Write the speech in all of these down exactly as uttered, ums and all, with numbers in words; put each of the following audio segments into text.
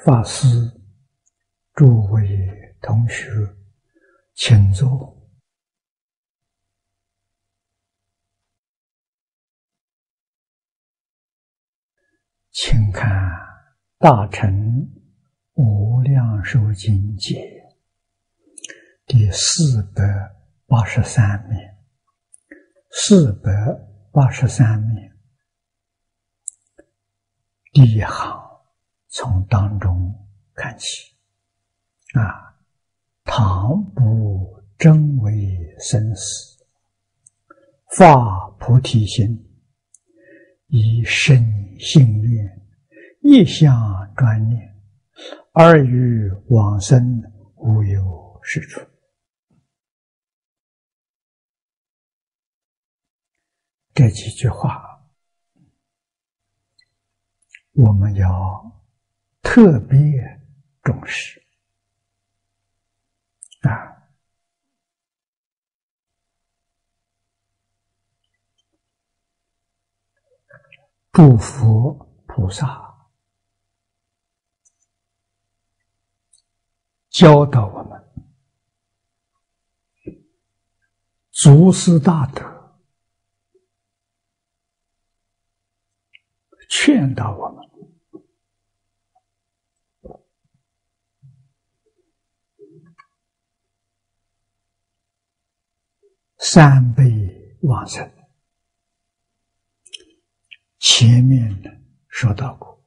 法师，诸位同学，请坐。请看《大乘无量寿经解》第四百八十三面，四百八十三面第一行，从当中看起啊，倘不真为生死，发菩提心，以身信愿，一向专念，而于往生无有是处。这几句话我们要特别重视啊！诸佛菩萨教导我们祖师大德，劝导我们三辈往生。前面呢说到过，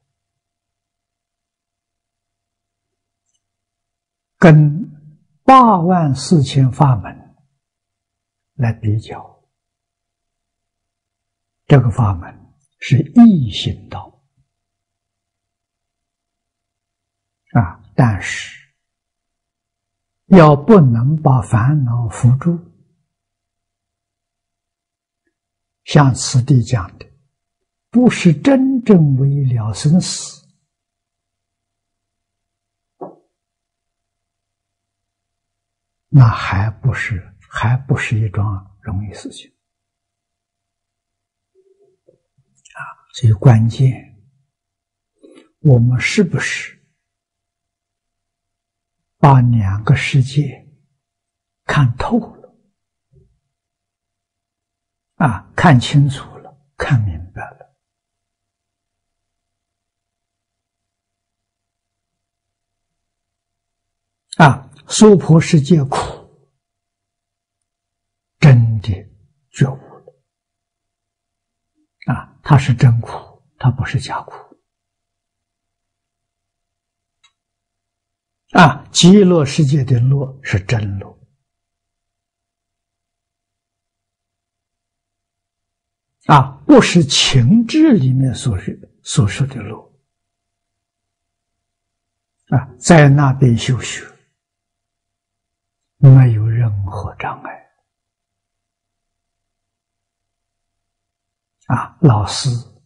跟八万四千法门来比较，这个法门是易行道啊，但是要不能把烦恼伏住，像此地讲的，不是真正为了生死，那还不是还不是一桩容易事情啊！所以关键，我们是不是把两个世界看透了啊，看清楚了，看明白了。啊，娑婆世界苦，真的觉悟了啊！它是真苦，它不是假苦啊！极乐世界的乐是真乐啊，不是情志里面所说所说的乐啊，在那边修学没有任何障碍啊！老师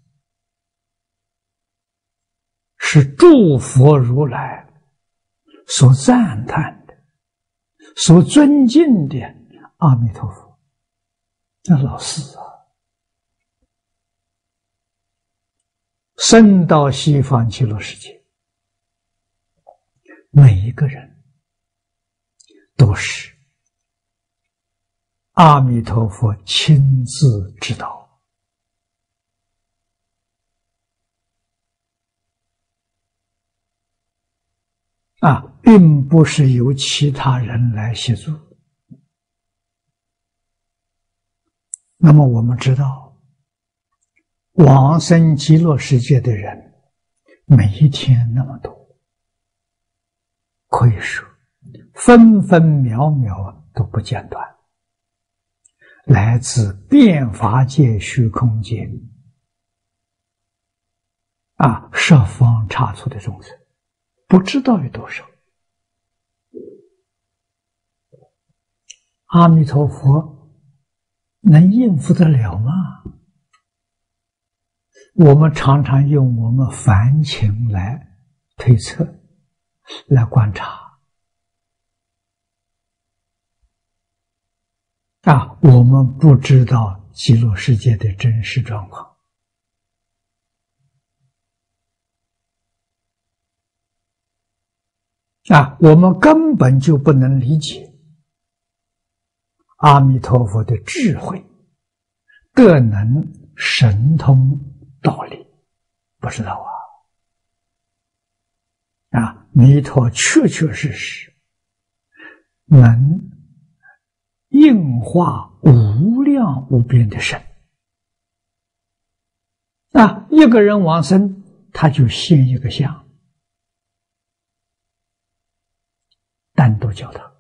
是诸佛如来所赞叹的、所尊敬的阿弥陀佛，那老师啊，生到西方极乐世界，每一个人都是阿弥陀佛亲自指导啊，并不是由其他人来协助。那么我们知道，往生极乐世界的人每一天那么多，可以说分分秒秒都不间断，来自遍法界虚空界啊，十方刹处的众生，不知道有多少。阿弥陀佛能应付得了吗？我们常常用我们凡情来推测，来观察啊，我们不知道极乐世界的真实状况。 啊，我们根本就不能理解阿弥陀佛的智慧、德能、神通、道理，不知道啊！啊，弥陀确确实实能应化无量无边的身。啊，一个人往生，他就现一个相，单独教他。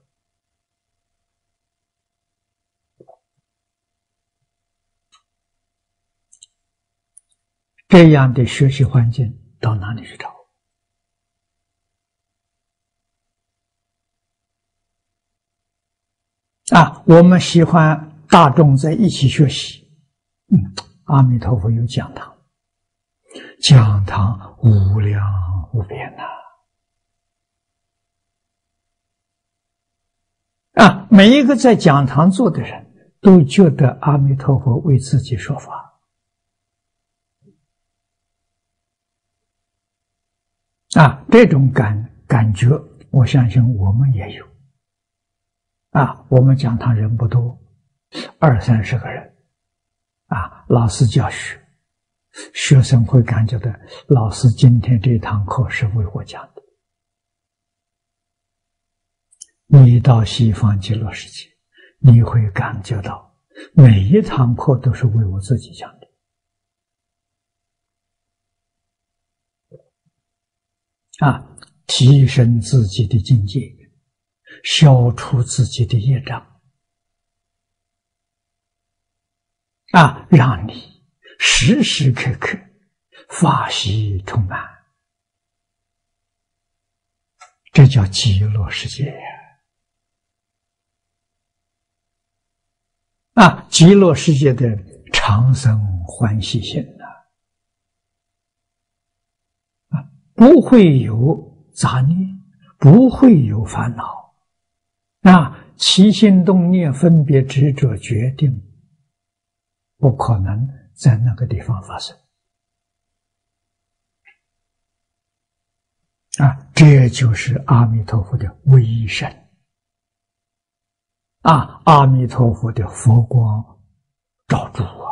这样的学习环境到哪里去找？啊，我们喜欢大众在一起学习。嗯，阿弥陀佛有讲堂，讲堂无量无边呐！啊，每一个在讲堂坐的人都觉得阿弥陀佛为自己说法。啊，这种感感觉，我相信我们也有。啊，我们讲堂人不多，二三十个人。啊，老师教学，学生会感觉到，老师今天这堂课是为我讲的。你到西方极乐世界，你会感觉到，每一堂课都是为我自己讲的。啊，提升自己的境界，消除自己的业障，啊，让你时时刻刻法喜充满，这叫极乐世界呀！啊，极乐世界的常生欢喜心呐！不会有杂念，不会有烦恼，啊，起心动念、分别执着、决定，不可能在那个地方发生。啊，这就是阿弥陀佛的威神，啊，阿弥陀佛的佛光照住啊！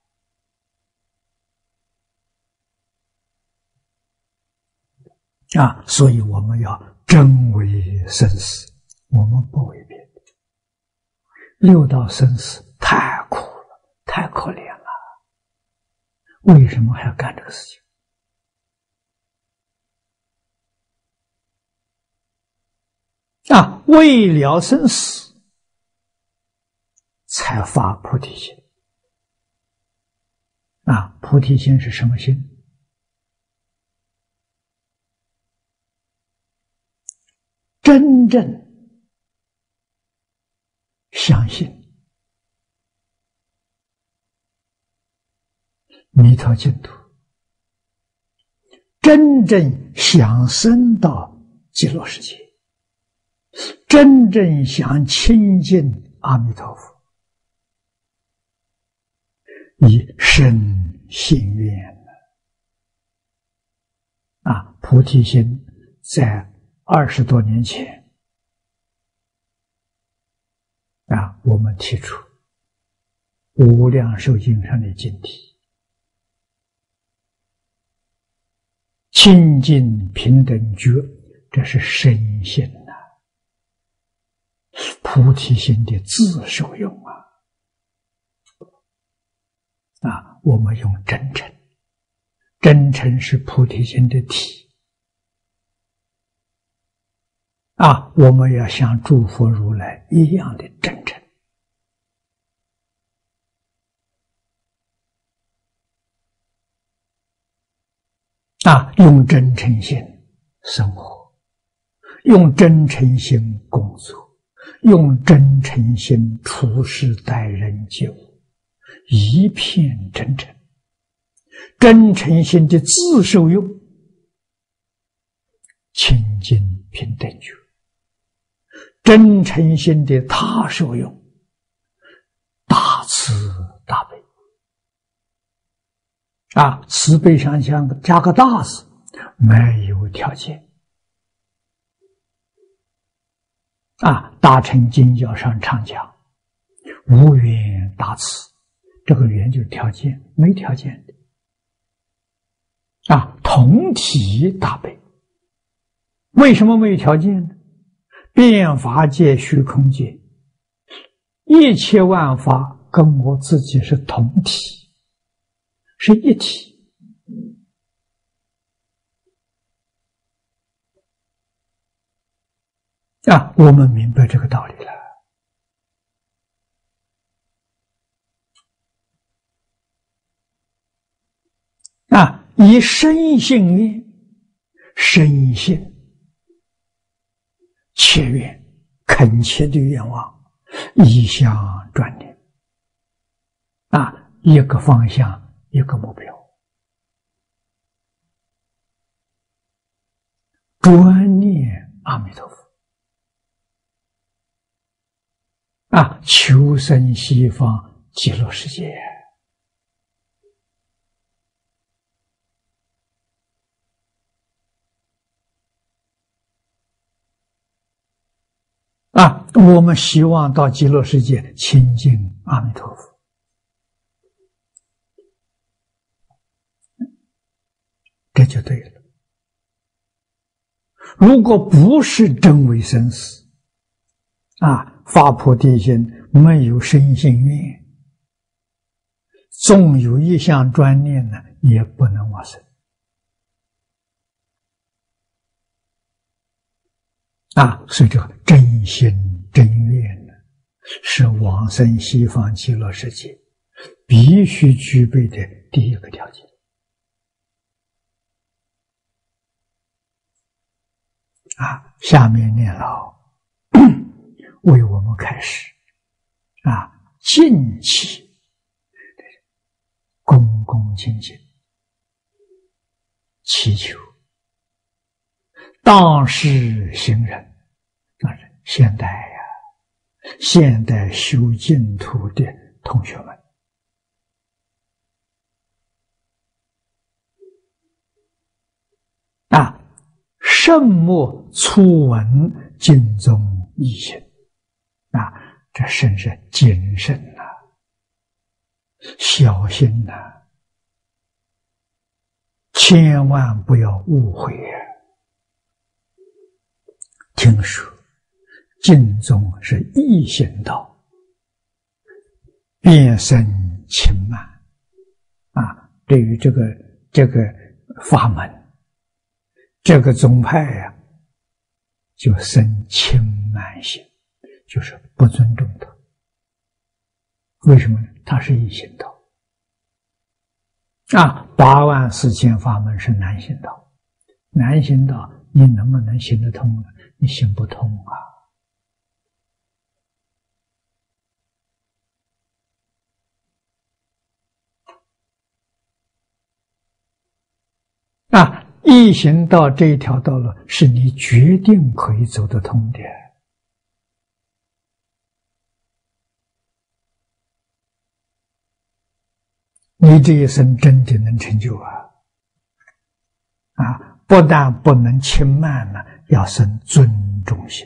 啊，所以我们要真为生死，我们不为别的。六道生死太苦了，太可怜了，为什么还要干这个事情？啊，为了生死，才发菩提心。啊，菩提心是什么心？真正相信弥陀净土，真正想升到极乐世界，真正想亲近阿弥陀佛，以生信愿啊！菩提心在二十多年前啊，我们提出无量寿经上的经题，清净平等觉，这是深信呐、啊，菩提心的自受用啊！啊，我们用真诚，真诚是菩提心的体。啊，我们要像诸佛如来一样的真诚。啊，用真诚心生活，用真诚心工作，用真诚心处事待人接物，一片真诚。真诚心的自受用，清净平等觉。真诚心的他受用，大慈大悲啊！慈悲上相加个大字，没有条件啊，大乘经教上常讲无缘大慈，这个缘就是条件，没条件的啊，同体大悲。为什么没有条件呢？遍法界虚空界，一切万法跟我自己是同体，是一体。啊，我们明白这个道理了。啊，以深信愿、深信切愿、恳切的愿望，一向专念。啊，一个方向，一个目标，专念阿弥陀佛。啊，求生西方极乐世界。啊，我们希望到极乐世界亲近阿弥陀佛。这就对了。如果不是真为生死，啊，发菩提心，没有深信愿，纵有一项专念呢，也不能往生。啊，所以这个真心真愿呢，是往生西方极乐世界必须具备的第一个条件。啊，下面念老为我们开始啊，敬祈恭恭敬敬祈求当世行人，当然现代呀，现代修净土的同学们啊，慎莫粗闻经中义行啊，这甚是谨慎呐、啊，小心呐、啊，千万不要误会啊！听说经中是易行道，变身轻慢啊，对于这个这个法门，这个宗派呀、啊，就生轻慢心。就是不尊重他，为什么呢？他是易行道啊，八万四千法门是难行道，难行道你能不能行得通呢？你行不通啊！啊，易行道这一条道路是你决定可以走得通的。你这一生真的能成就啊！啊，不但不能轻慢了，要生尊重心、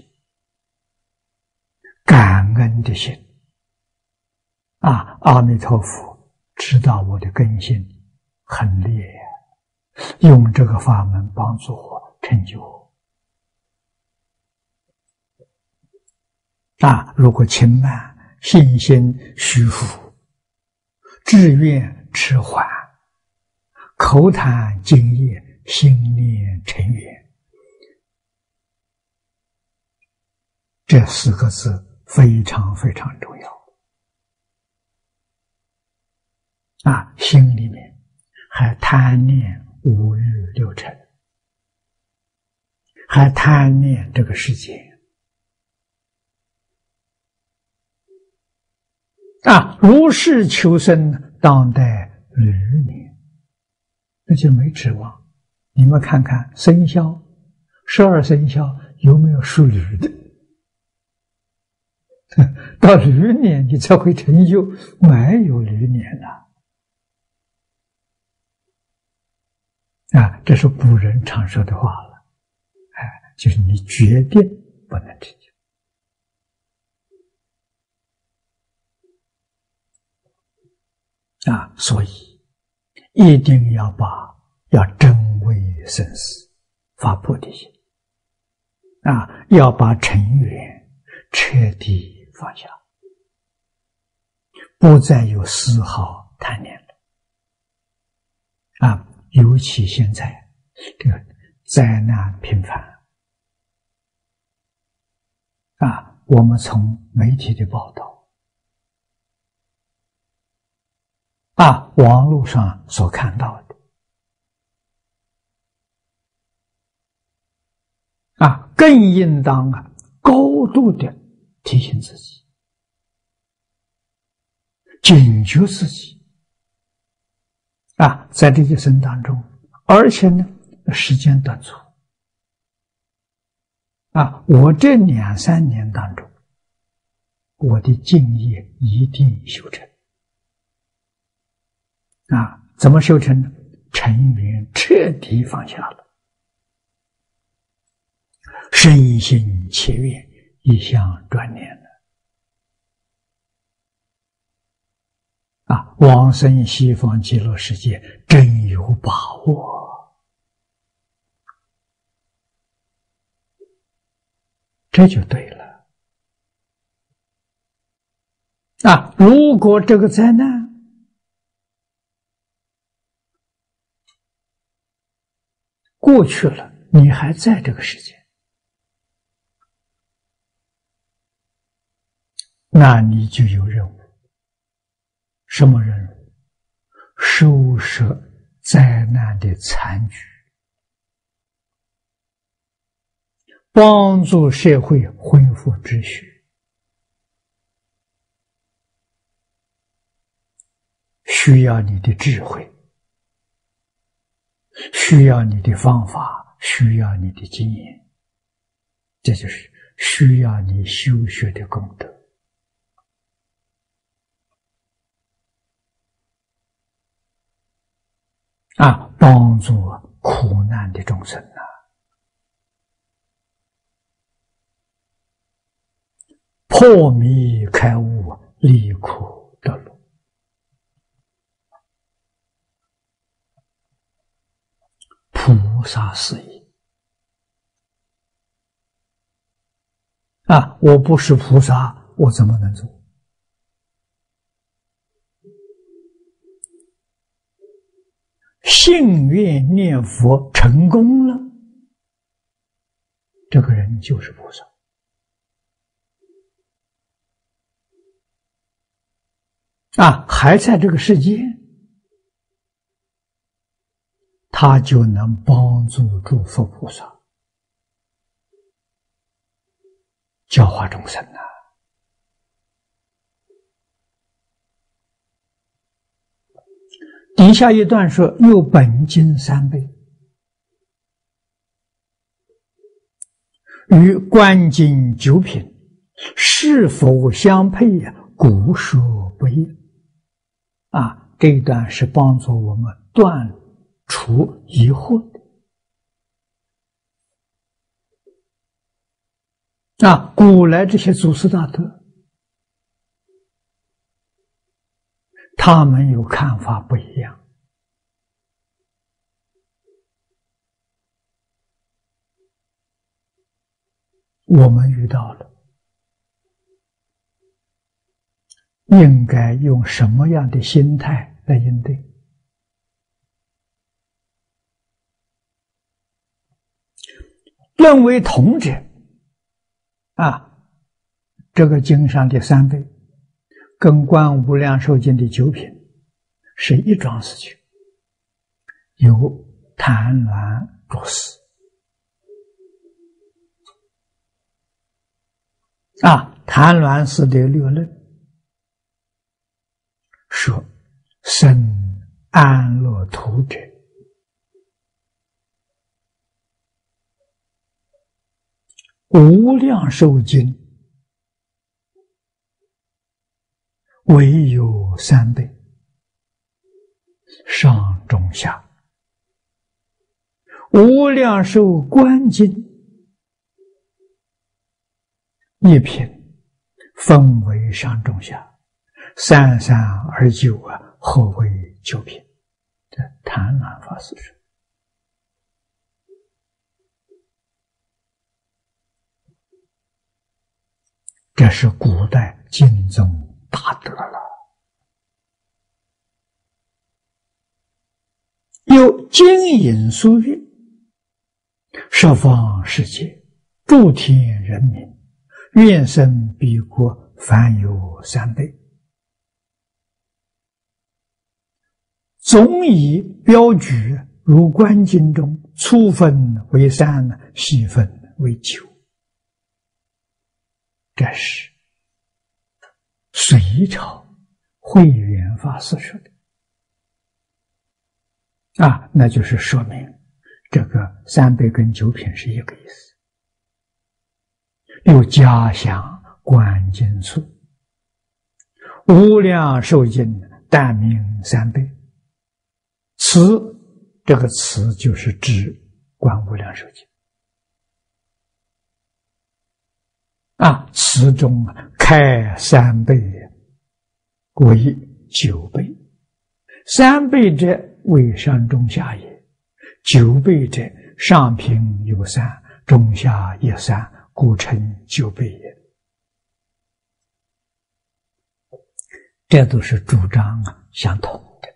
感恩的心。啊，阿弥陀佛知道我的根性很劣呀，用这个法门帮助我成就我。啊，如果轻慢、信心虚浮、志愿迟缓、口谈敬业、心念尘缘，这四个字非常非常重要。啊，心里面还贪念五欲六尘，还贪念这个世界。啊，如是求生，当代驴年，那就没指望。你们看看生肖，十二生肖有没有属驴的？到驴年你才会成就，没有驴年了。啊，这是古人常说的话了。哎，就是你决定不能成就。 啊，所以一定要把要真为生死发菩提心啊，要把尘缘彻底放下，不再有丝毫贪念了啊！尤其现在这个灾难频繁啊，我们从媒体的报道啊，网络上所看到的啊，更应当啊高度的提醒自己，警觉自己啊，在这一生当中，而且呢，时间短促啊，我这两三年当中，我的敬业一定修成啊，怎么修成呢？尘缘彻底放下了，身心切愿一向专念了啊！往生西方极乐世界真有把握，这就对了啊！如果这个灾难过去了，你还在这个世界，那你就有任务。什么任务？收拾灾难的残局，帮助社会恢复秩序，需要你的智慧，需要你的方法，需要你的经验，这就是需要你修学的功德啊！帮助苦难的众生啊，破迷开悟，离苦得乐菩萨事业啊！我不是菩萨，我怎么能做？信愿念佛成功了，这个人就是菩萨啊！还在这个世界，他就能帮助诸佛菩萨教化众生啊！底下一段说，又本经三倍，与观经九品是否相配呀？古说不一啊！这一段是帮助我们断除疑惑的啊！古来这些祖师大德，他们有看法不一样，我们遇到了，应该用什么样的心态来应对？论为同者啊，这个经上的三倍跟观无量寿经的九品是一桩事情，有谭鸾注释啊，谭鸾师的略论说，生安乐土者，无量寿经唯有三倍，上中下。无量寿观经一品分为上中下，三三二九啊， 何为九品？这谭鸾法师说。这是古代经宗大德了。有金银书月，十方世界，诸天人民，愿生彼国，凡有三辈。总以标举，如观经中，粗分为三，细分为九。这是隋朝慧远法师说的。啊，那就是说明这个三倍跟九品是一个意思。又加详观经术，无量寿经但名三倍。此这个词就是指观无量寿经。啊，词中开三倍为九倍，三倍者为上中下也，九倍者上平有三，中下也三，故称九倍也。这都是主张啊相同的。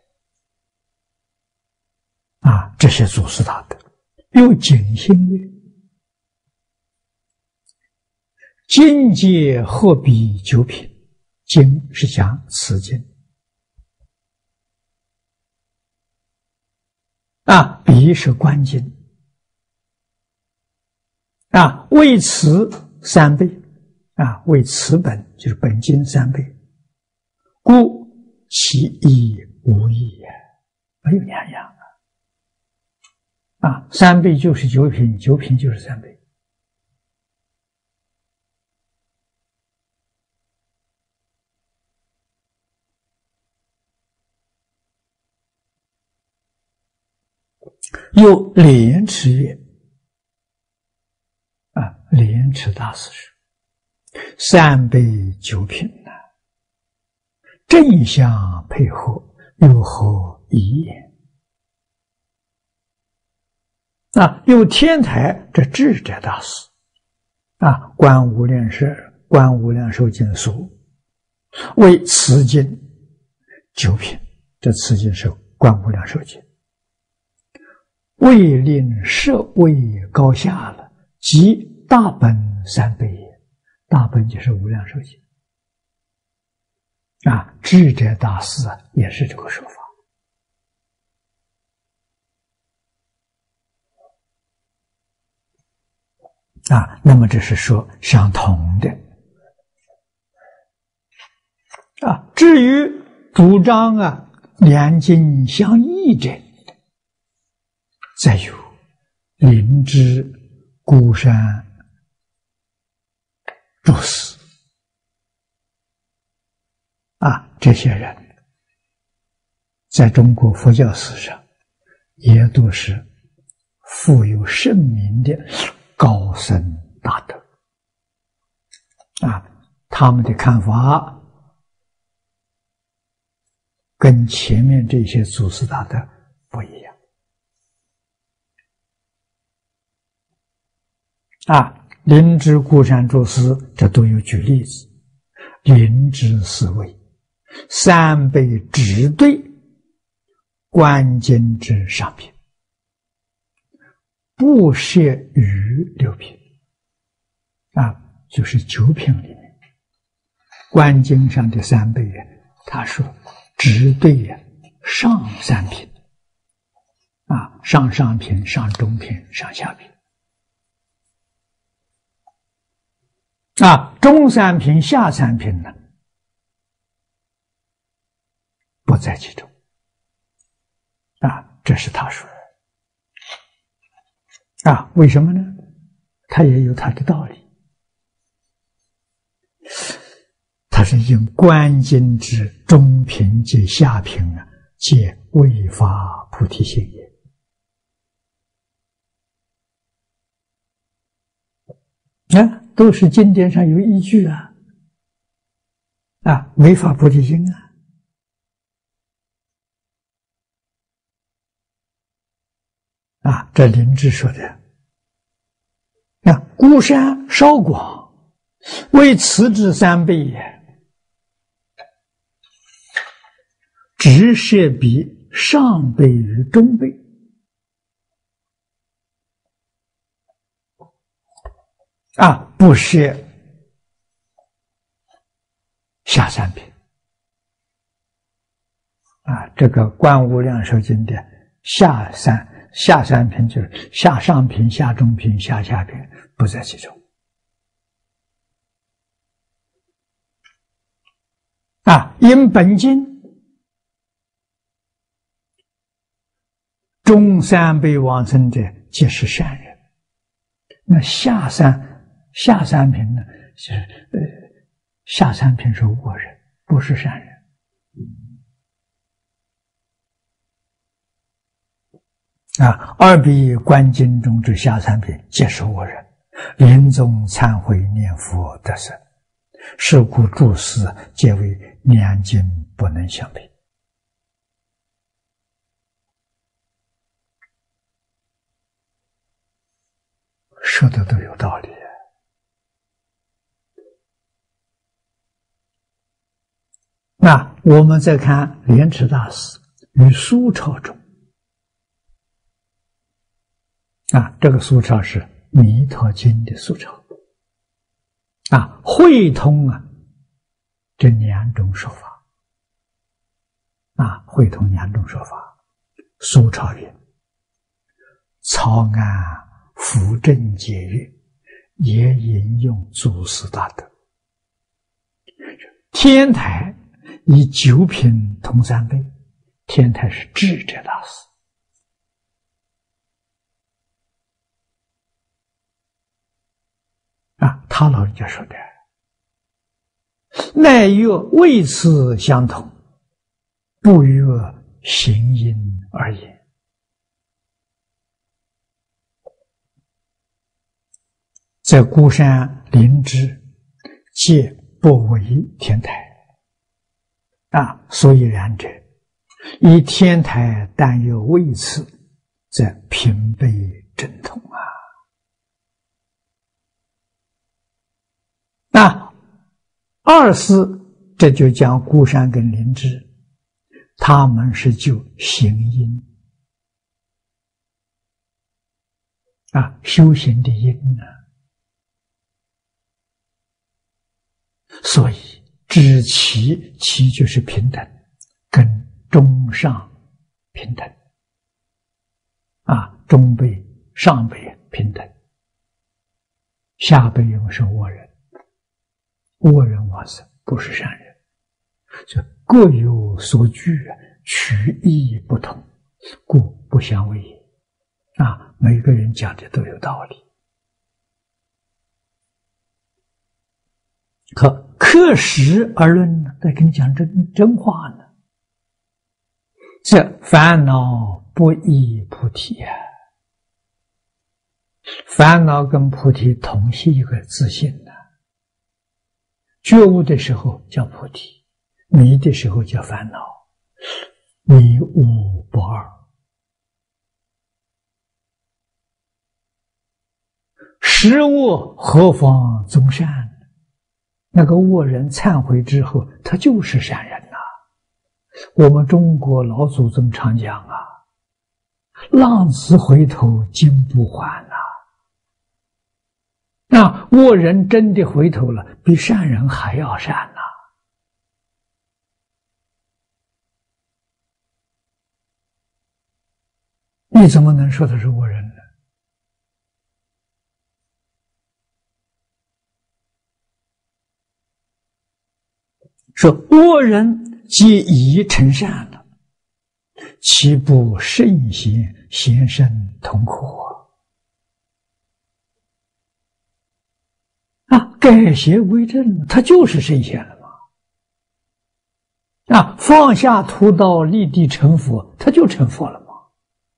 啊，这些祖师大德有景心曰：经界何比九品？经是讲此经啊，比是观经啊，为此三倍啊，为此本就是本经三倍，故其义无异也，没有两样啊！啊，三倍就是九品，九品就是三倍。又莲池曰：啊，莲池大师说，三倍九品呐、啊，正相配合，又何异也？啊，有天台这智者大师啊，观无量寿观无量寿经书为此经九品，这此经是观无量寿经。未令设位高下了，即大本三倍也。大本就是无量寿经啊，智者大师啊也是这个说法啊。那么这是说相同的啊。至于主张啊两经相异者，再有灵芝、孤山注释啊，这些人在中国佛教史上也都是富有盛名的高僧大德啊，他们的看法跟前面这些祖师大德不一样。啊，灵芝、孤山注释这都有举例子。灵芝是谓三倍只对观经之上品，不涉于六品啊，就是九品里面观经上的三倍啊，他说只对呀上三品啊，上上品、上中品、上下品。啊，中三品、下三品呢，不在其中。啊，这是他说的。啊，为什么呢？他也有他的道理。他是因观经之中品及下品啊，皆未发菩提心也。啊，都是经典上有依据啊，啊，没发菩提心啊， 啊，这林芝说的。那孤山稍广，为此之三倍也，直设比上辈与中辈。啊，不设下三品。啊，这个《观无量寿经》的下三下三品就是下上品、下中品、下下品，不在其中。啊，因本经中三辈往生者皆是善人，那下三下三品呢，是呃下三品是恶人，不是善人。啊，二比观经中之下三品皆是恶人，临终忏悔念佛得生，是故诸事皆为两经不能相比。说的都有道理。那我们再看莲池大师于苏钞中。啊，这个苏钞是《弥陀经》的苏钞，啊，汇通啊这两种说法，啊，汇通两种说法。苏钞云：草案扶正解约，也引用祖师大德。天台以九品同三辈，天台是智者大师。啊，他老人家说的，乃曰位次相同，不曰行因而言。在孤山林芝，皆不为天台。啊，所以然者，以天台但有位次，则平辈正统啊。那二是这就讲孤山跟灵芝，他们是就行因啊，修行的因呢、啊，所以知其其就是平等，跟中上平等啊，中辈上辈平等，下辈因为是恶人。恶人往生不是善人，就各有所据，取义不同，故不相为也。啊，每个人讲的都有道理。可刻实而论呢，再跟你讲真真话呢。这烦恼不异菩提啊，烦恼跟菩提同是一个自性的。觉悟的时候叫菩提，迷的时候叫烦恼，迷悟不二。实恶何妨宗善？那个恶人忏悔之后，他就是善人呐、啊。我们中国老祖宗常讲啊，浪子回头金不还呐、啊。那恶人真的回头了，比善人还要善呐、啊！你怎么能说他是恶人呢？说恶人皆已成善了，岂不圣贤贤圣同苦啊？啊，改邪归正，他就是圣贤了嘛！啊，放下屠刀立地成佛，他就成佛了嘛！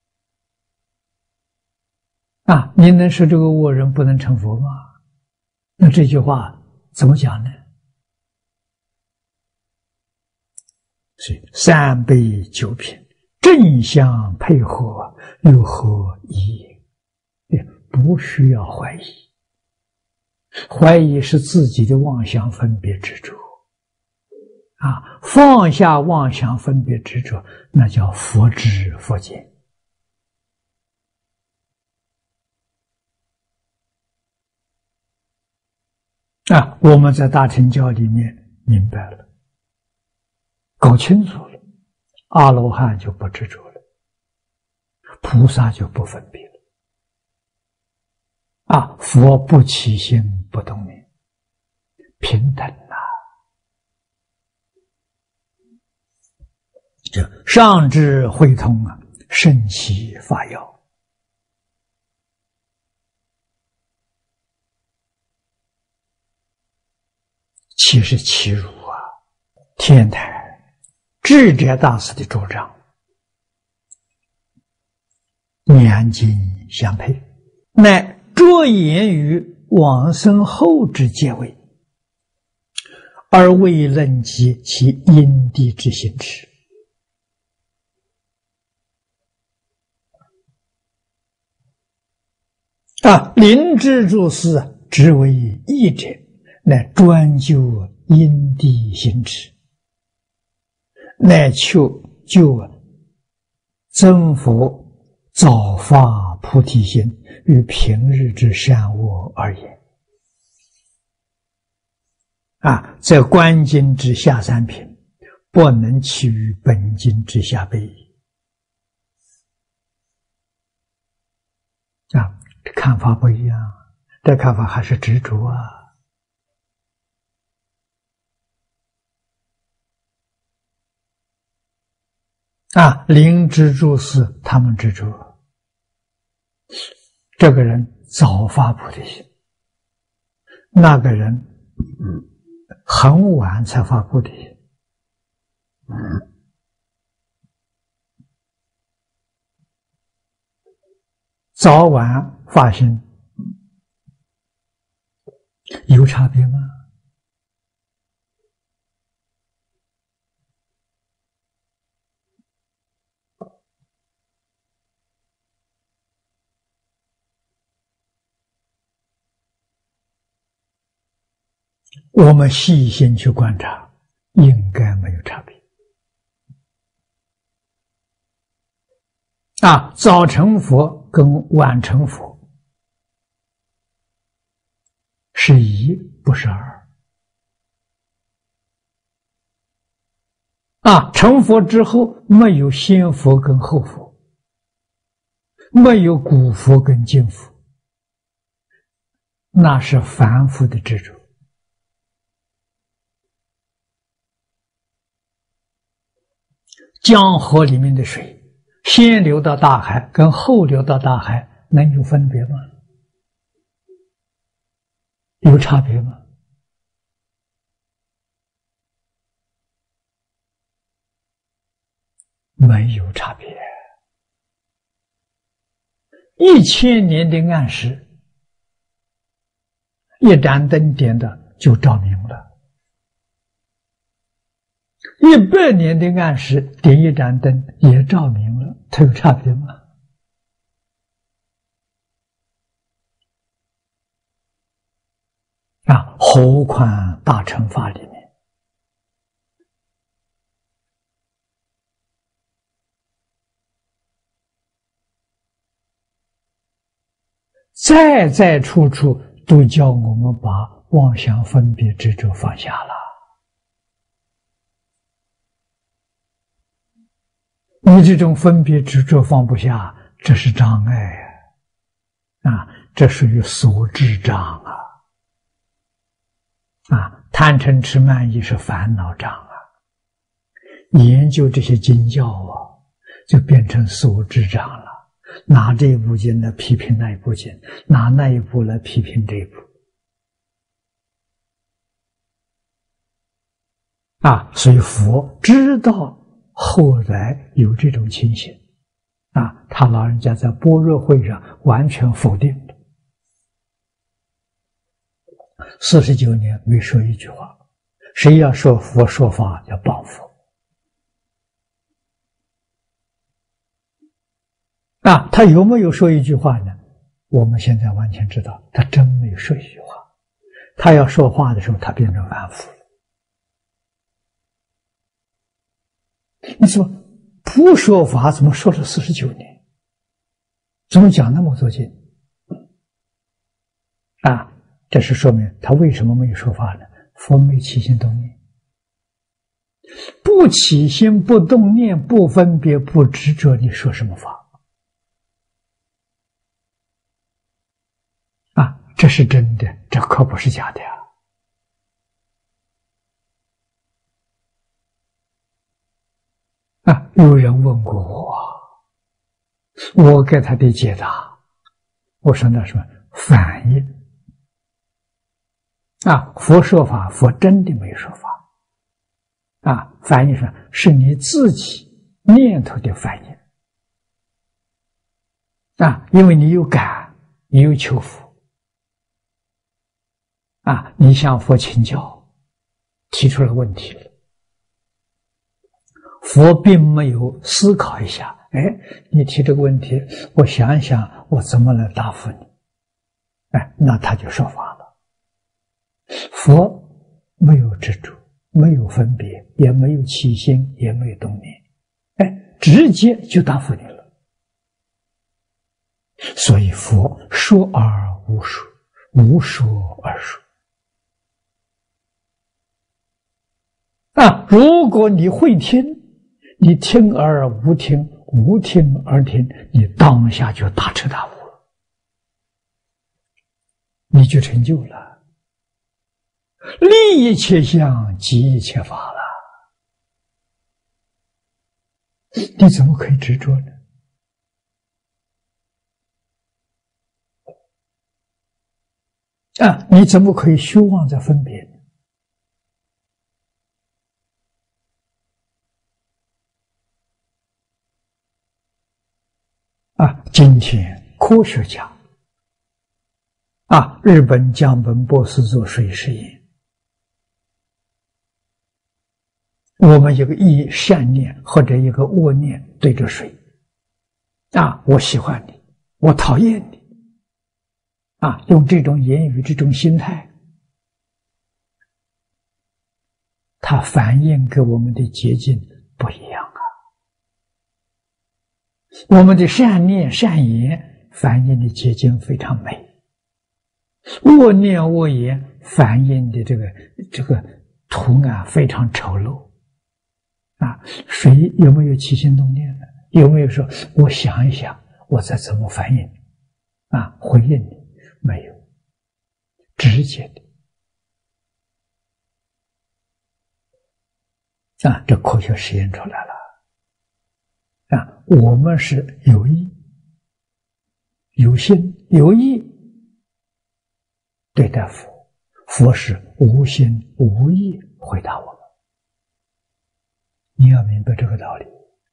啊，你能说这个恶人不能成佛吗？那这句话怎么讲呢？所以三辈九品正相配合，又何疑？不需要怀疑，怀疑是自己的妄想分别执着啊！放下妄想分别执着，那叫佛知佛见啊！我们在大乘教里面明白了，搞清楚了，阿罗汉就不执着了，菩萨就不分别了。啊，佛不起心不动念，平等啊！这上智慧通啊，圣起法要。其实其如啊，天台智者大师的主张，两经相配，乃着眼于往生后之阶位，而未论及其因地之行持。啊，灵芝注释只为义者，乃专究因地行持，乃求就增佛早发菩提心，与平日之善恶而言。啊，这观经之下三品，不能起于本经之下辈矣。啊，这看法不一样，这看法还是执着啊。啊，灵芝注释他们执着，这个人早发菩提心，那个人很晚才发菩提心。早晚发心有差别吗？我们细心去观察，应该没有差别。啊，早成佛跟晚成佛是一，不是二。啊，成佛之后没有先佛跟后佛，没有古佛跟今佛，那是凡夫的执着。江河里面的水，先流到大海跟后流到大海，能有分别吗？有差别吗？没有差别。一千年的暗时，一盏灯点的就照明了。一百年的暗时，点一盏灯也照明了，它有差别吗？啊，何况大乘法里面，在在处处都叫我们把妄想分别执着放下了。你这种分别执着放不下，这是障碍啊！这属于所知障啊！啊，贪嗔痴慢疑是烦恼障啊！研究这些经教啊，就变成所知障了。拿这一部经来批评那一部经，拿那一部来批评这一部。啊，所以佛知道后来有这种情形，啊，他老人家在般若会上完全否定了，四十九年没说一句话。谁要说佛说法，要报佛。 啊，他有没有说一句话呢？我们现在完全知道，他真没有说一句话。他要说话的时候，他变成凡夫了。你说不说法，怎么说了四十九年？怎么讲那么多经？啊，这是说明他为什么没有说法呢？佛没起心动念，不起心不动念，不分别不执着，你说什么法？啊，这是真的，这可不是假的呀！啊，有人问过我，我给他的解答，我说那什么反应。啊，佛说法，佛真的没有说法。啊，反应上是你自己念头的反应。啊，因为你有感，你有求佛。啊，你向佛请教，提出了问题了，佛并没有思考一下，哎，你提这个问题，我想一想，我怎么来答复你？哎，那他就说法了。佛没有执着，没有分别，也没有起心，也没有动念，哎，直接就答复你了。所以佛说而无说，无说而说。啊，如果你会听，你听而无听，无听而听，你当下就大彻大悟了，你就成就了。立一切相，即一切法了。你怎么可以执着呢？啊，你怎么可以虚妄在分别呢？啊，今天科学家，啊，日本江本博士做水实验。我们一个一善念或者一个恶念对着水，啊，我喜欢你，我讨厌你，啊，用这种言语、这种心态，它反映给我们的结晶不一样啊。我们的善念、善言反映的结晶非常美，恶念、恶言反映的这个这个图案非常丑陋。啊，谁有没有起心动念呢？有没有说我想一想，我再怎么反应？啊，回应你？没有，直接的。啊，这科学实验出来了。啊，我们是有意、有心、有意对待佛，佛是无心无意回答我们。你要明白这个道理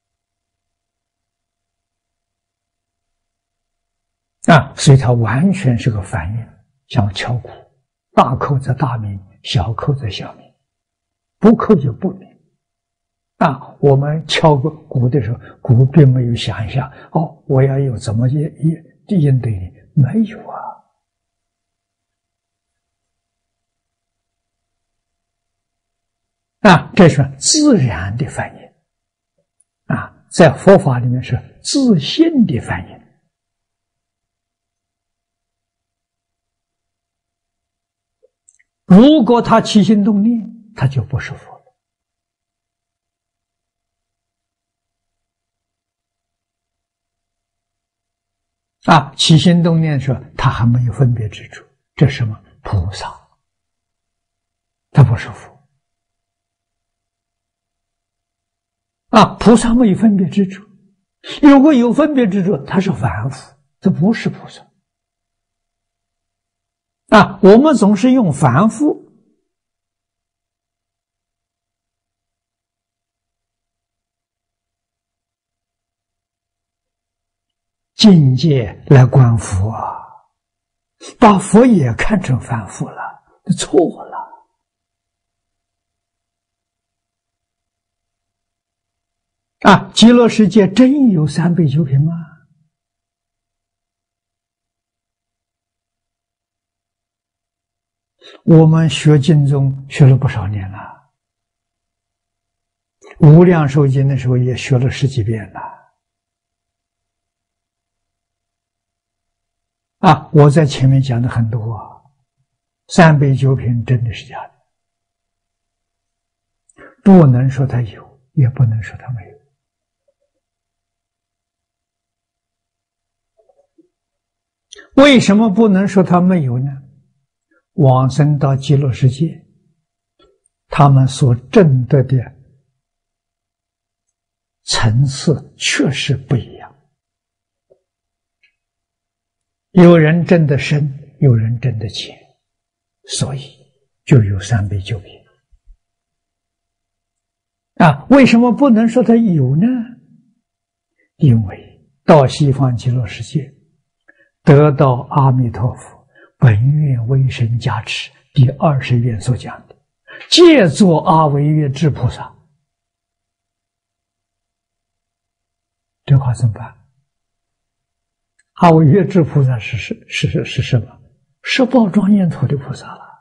啊，所以它完全是个反应，像敲鼓，大扣则大鸣，小扣则小鸣，不扣就不鸣。啊，我们敲个鼓的时候，鼓并没有想一下，哦，我要有怎么应应应对你，没有啊。啊，这是自然的反应，啊，在佛法里面是自性的反应。如果他起心动念，他就不是佛了。啊，起心动念的时候，他还没有分别之处，这是什么？菩萨，他不是佛。啊，菩萨没有分别之处，如果有分别之处，他是凡夫，这不是菩萨。啊，我们总是用凡夫境界来观佛啊，把佛也看成凡夫了，错了。啊，极乐世界真有三杯九品吗？ 我们学经中学了不少年了，无量寿经的时候也学了十几遍了。啊，我在前面讲的很多啊，三杯九品真的是假的，不能说它有，也不能说它没有。为什么不能说它没有呢？往生到极乐世界，他们所证得的层次确实不一样。有人证得深，有人证得浅，所以就有三杯九品。啊，为什么不能说它有呢？因为到西方极乐世界，得到阿弥陀佛本愿威神加持第二十愿所讲的，借作阿惟越致菩萨，这话怎么办？阿惟越致菩萨是是是是什么？十报庄严土的菩萨了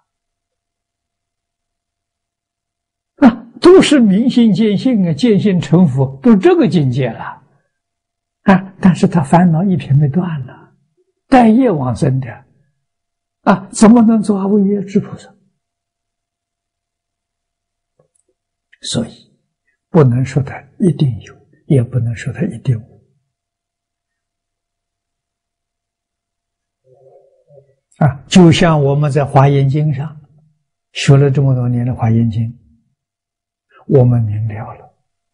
啊，都是明心见性啊，见性成佛，都这个境界了啊！但是他烦恼一品没断了，带业往生的啊，怎么能做阿惟越致菩萨？所以不能说他一定有，也不能说他一定无。啊，就像我们在华严经上学了这么多年的华严经，我们明了了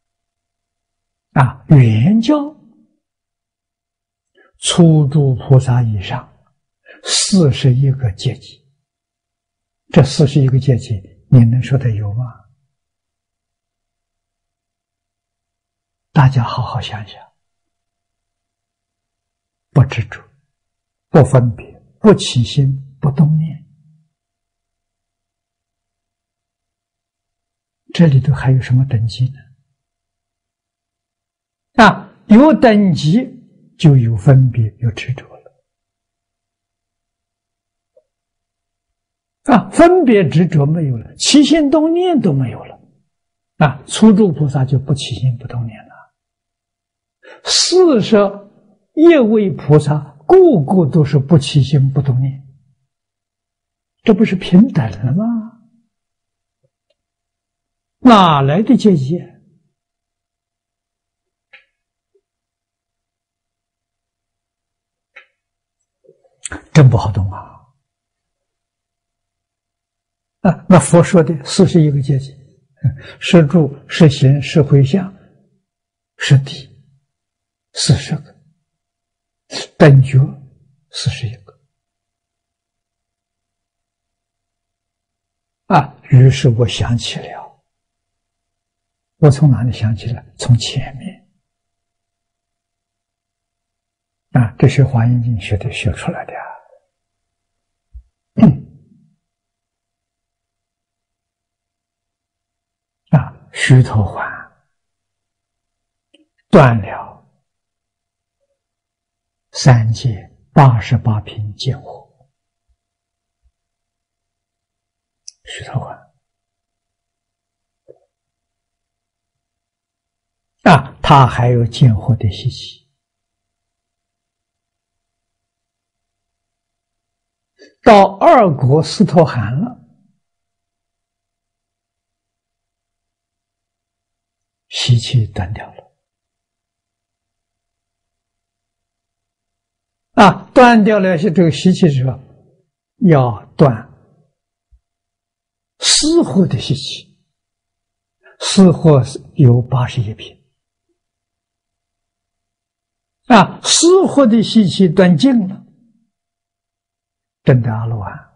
啊，原教初住菩萨以上四十一个阶级，这四十一个阶级你能说它有吗？大家好好想想，不执着，不分别，不起心，不动念，这里头还有什么等级呢？啊，有等级就有分别，有执着了。啊，分别执着没有了，起心动念都没有了。啊，初住菩萨就不起心不动念了。四十一位菩萨个个都是不起心不动念，这不是平等了吗？哪来的阶级？真不好懂啊！啊，那佛说的四十一个阶级，是住、是行、是回向、是地，四十个，等觉四十一个。啊，于是我想起了，我从哪里想起来？从前面啊，这是华严经学的学出来的呀。啊，须陀洹断了三界八十八品见惑，须陀洹啊，他还有见惑的习气。到二果斯陀含了，习气断掉了。啊，断掉了这个习气之后，要断私惑的习气。私惑有八十一品。啊，私惑的习气断尽了，证得阿罗汉。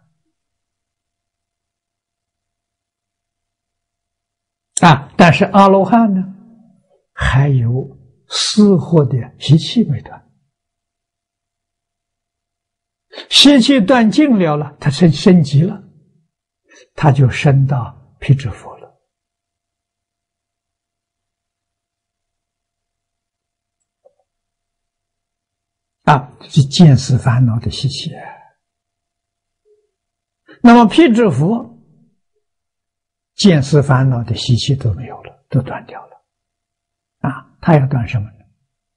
啊，但是阿罗汉呢，还有私惑的习气没断。习气断尽了了，他升升级了，他就升到辟支佛了。啊，是见思烦恼的习气。 那么辟支佛，见思烦恼的习气都没有了，都断掉了。啊，他要断什么呢？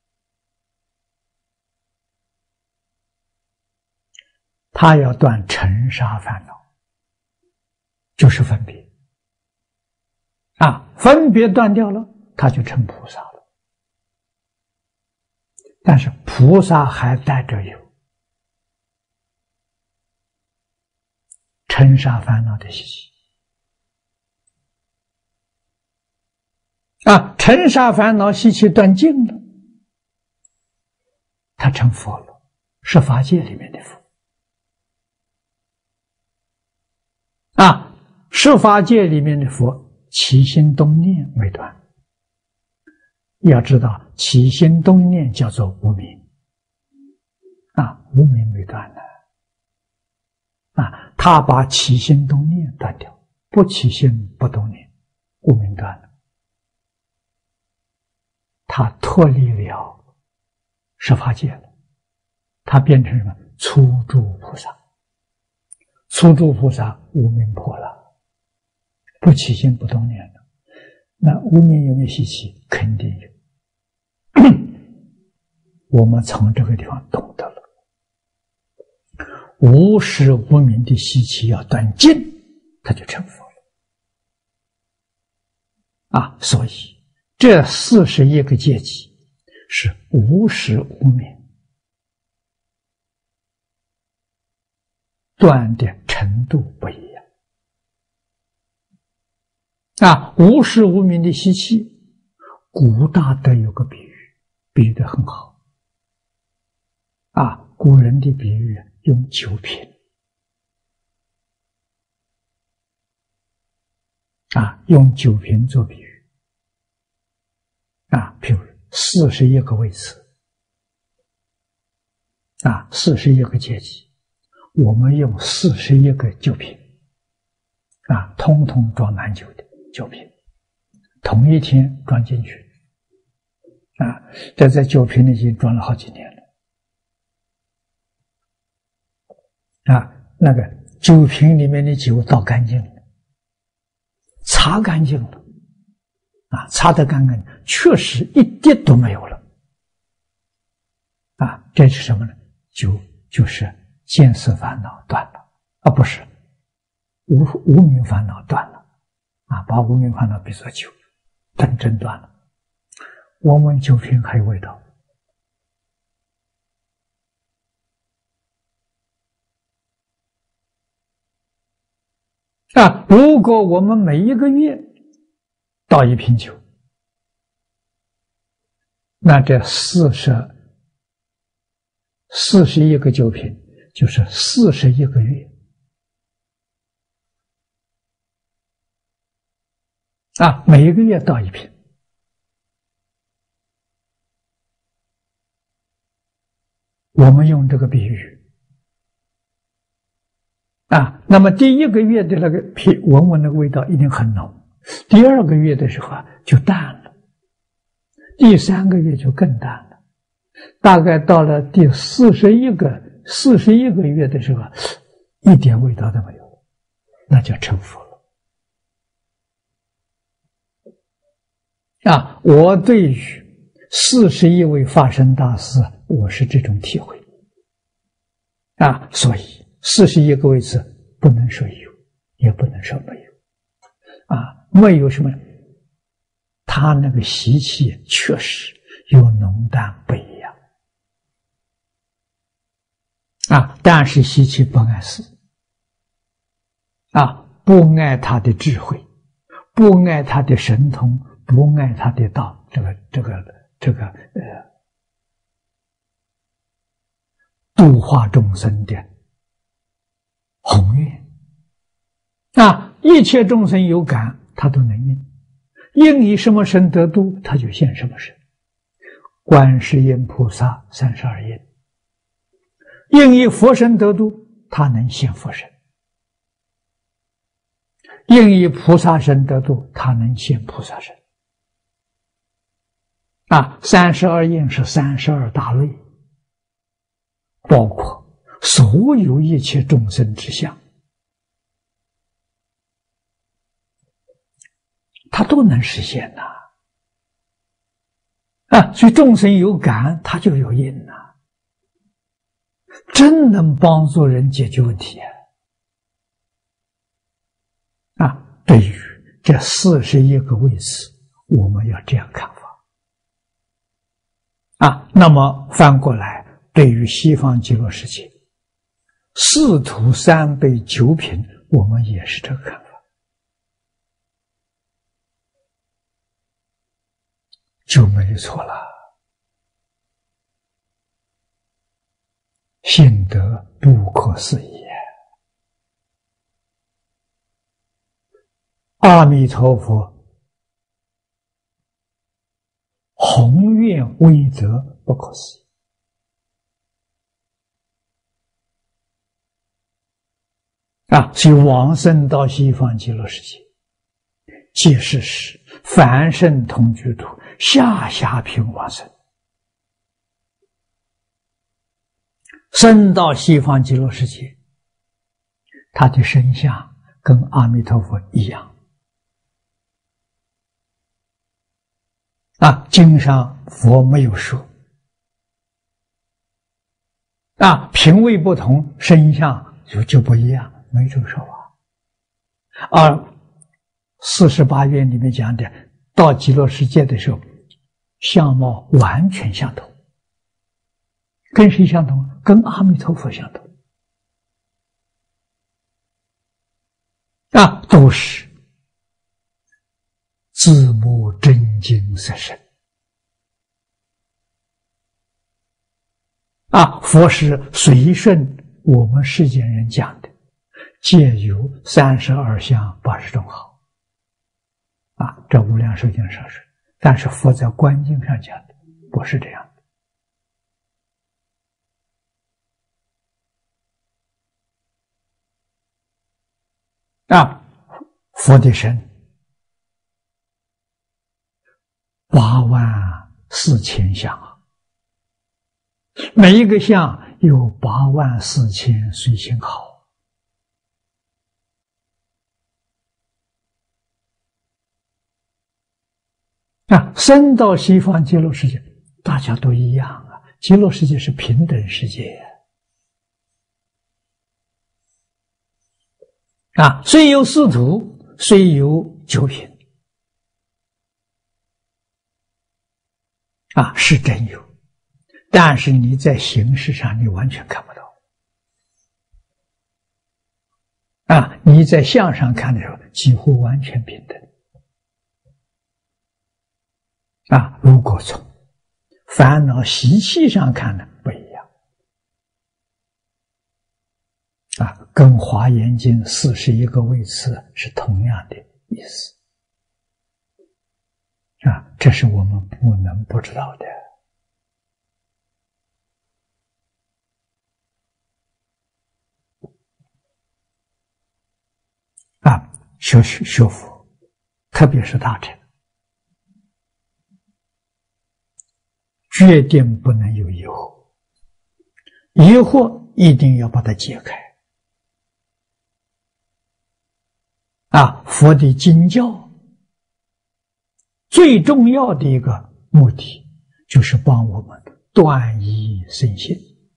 他要断尘沙烦恼，就是分别。啊，分别断掉了，他就成菩萨了。但是菩萨还带着有尘沙烦恼的习气。啊，尘沙烦恼习气断尽了，他成佛了，是法界里面的佛。啊，十法界里面的佛，起心动念未断。要知道，起心动念叫做无明。啊，无明未断了。啊，他把起心动念断掉，不起心不动念，无明断了。他脱离了十法界了，他变成什么？初住菩萨。初住菩萨无明破了，不起心不动念了。那无明有没有习气？肯定有。我们从这个地方懂得了，无始无明的习气要断尽，他就成佛了。啊，所以这四十一个阶级是无始无明断的程度不一样。啊，无始无明的习气，古大德有个比喻，比喻得很好。啊，古人的比喻用酒瓶，啊，用酒瓶做比喻。啊，譬如四十一个位次，啊，四十一个阶级，我们用四十一个酒瓶，啊，通通装满酒的酒瓶，同一天装进去，啊，这在酒瓶里已经装了好几年了。啊，那个酒瓶里面的酒倒干净了，擦干净了，啊，擦得干干净，确实一滴都没有了。啊，这是什么呢？酒就是见思烦恼断了，啊，不是无无明烦恼断了，啊，把无明烦恼比作酒，真正断了。我们酒瓶还有味道。啊，如果我们每一个月倒一瓶酒，那这四十四十一个酒瓶就是四十一个月。啊，每一个月倒一瓶。我们用这个比喻。啊，那么第一个月的那个皮闻闻那个味道一定很浓，第二个月的时候啊就淡了，第三个月就更淡了，大概到了第四十一个四十一个月的时候，一点味道都没有，那叫成佛了。啊，我对于四十一位法身大师，我是这种体会。啊，所以四十一个位置不能说有，也不能说没有。啊，没有什么，他那个习气确实有浓淡不一样。啊，但是习气不碍事。啊，不碍他的智慧，不碍他的神通，不碍他的道，这个这个这个呃，度化众生的宏愿。啊，一切众生有感，他都能应，应以什么身得度，他就现什么身。观世音菩萨三十二应，应以佛身得度，他能现佛身；应以菩萨身得度，他能现菩萨身。啊，三十二应是三十二大类，包括所有一切众生之相， 它都能实现呐。啊，所以众生有感，它就有因呐，真能帮助人解决问题啊！啊，对于这四十一个位次，我们要这样看法啊。那么翻过来，对于西方极乐世界四土三辈九品，我们也是这个看法，就没错了。信德不可思议，阿弥陀佛宏愿威德不可思议啊！所以往生到西方极乐世界，皆是时凡圣同居土，下下品往生。生到西方极乐世界，他的身相跟阿弥陀佛一样啊！经上佛没有说啊，品位不同，身相就就不一样，没这个说法。而四十八愿里面讲的，到极乐世界的时候，相貌完全相同。跟谁相同？跟阿弥陀佛相同啊，都是自母真经色身啊。佛是随顺我们世间人讲的，皆有三十二相八十种好啊，这无量寿经上说，但是佛在观经上讲的不是这样的啊。佛的身八万四千相啊，每一个相有八万四千随行好啊。生到西方极乐世界，大家都一样啊，极乐世界是平等世界啊，虽有四土，虽有九品啊，是真有，但是你在形式上你完全看不到啊，你在相上看的时候几乎完全平等啊。如果从烦恼习气上看呢，不一样啊，跟《华严经》四十一个位次是同样的意思啊，这是我们不能不知道的啊。学学佛，特别是大乘，决定不能有疑惑，疑惑一定要把它解开啊。佛的经教最重要的一个目的，就是帮我们断疑生信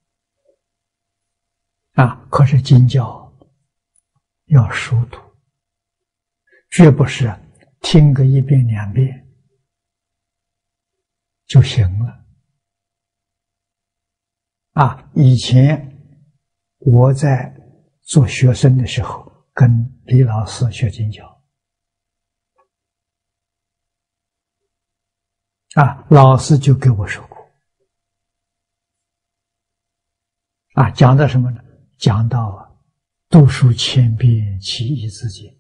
啊。可是经教要熟读，绝不是听个一遍两遍就行了啊。以前我在做学生的时候，跟李老师学经教啊，老师就给我说过啊，讲到什么呢？讲到读书千遍，其义自见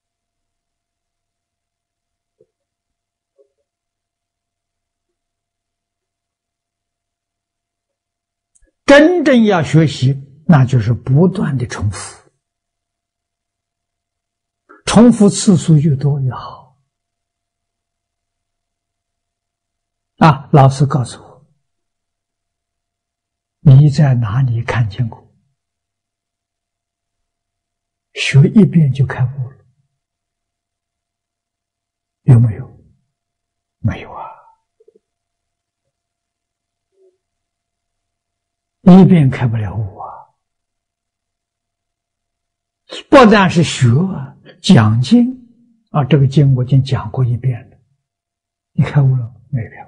真正要学习，那就是不断的重复，重复次数越多越好啊。老师告诉我，你在哪里看见过学一遍就开悟了？有一遍开不了悟啊！不但是学啊，讲经啊，这个经我已经讲过一遍了。你开悟了没？开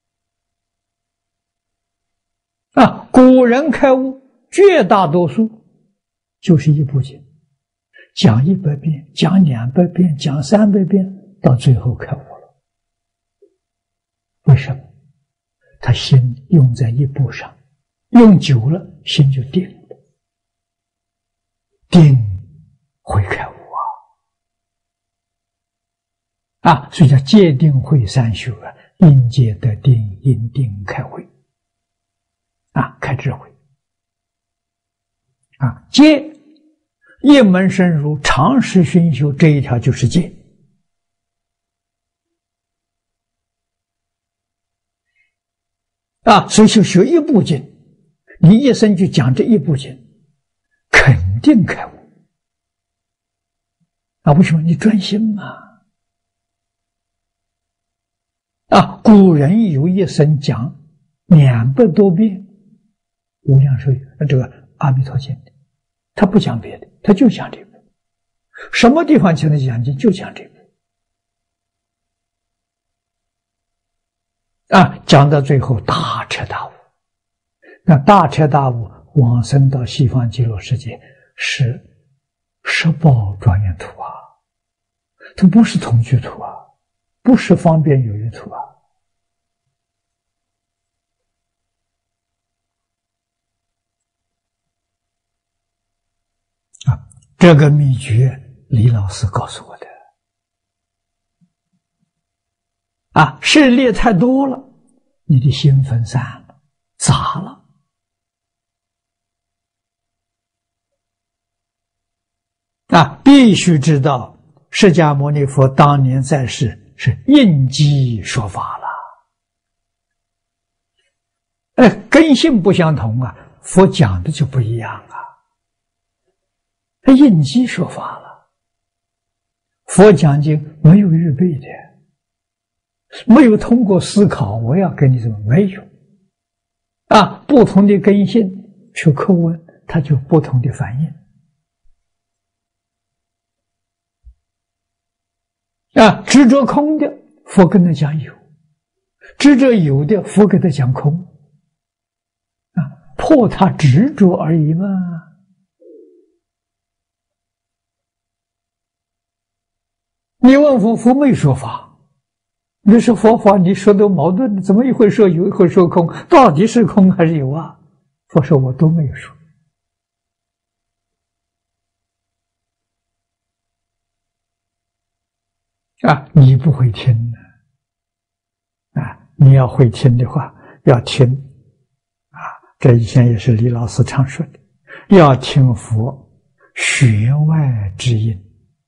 悟啊！古人开悟，绝大多数就是一部经，讲一百遍，讲两百遍，讲三百遍，到最后开悟了。为什么？他心用在一步上，用久了心就定了，定会开悟啊！啊，所以叫戒定慧三学啊，因戒得定，因定开慧啊，开智慧啊，戒一门深入，长时熏修，这一条就是戒。啊，所以就学一部经，你一生就讲这一部经，肯定开悟。啊，为什么？你专心嘛。啊，古人有一生讲两百多遍无量寿这个阿弥陀经，他不讲别的，他就讲这部。什么地方请他讲经，就讲这部。啊，讲到最后大彻大悟，那大彻大悟往生到西方极乐世界是十报庄严土啊，它不是同居土啊，不是方便有余土啊。啊，这个秘诀李老师告诉我的。啊，势力太多了，你的心分散了，杂了。啊，必须知道，释迦牟尼佛当年在世是应机说法了。哎，根性不相同啊，佛讲的就不一样啊。他应机说法了，佛讲经没有预备的。没有通过思考，我要跟你怎么没有啊？不同的根性去叩问，它就不同的反应啊。执着空的，佛跟他讲有；执着有的，佛跟他讲空啊，破他执着而已嘛。你问佛，佛没说法。你说佛法，你说的矛盾，怎么一会说有，一会说空？到底是空还是有啊？佛说我都没有说。啊，你不会听呢。啊，你要会听的话，要听。啊，这以前也是李老师常说的，要听佛弦外之音。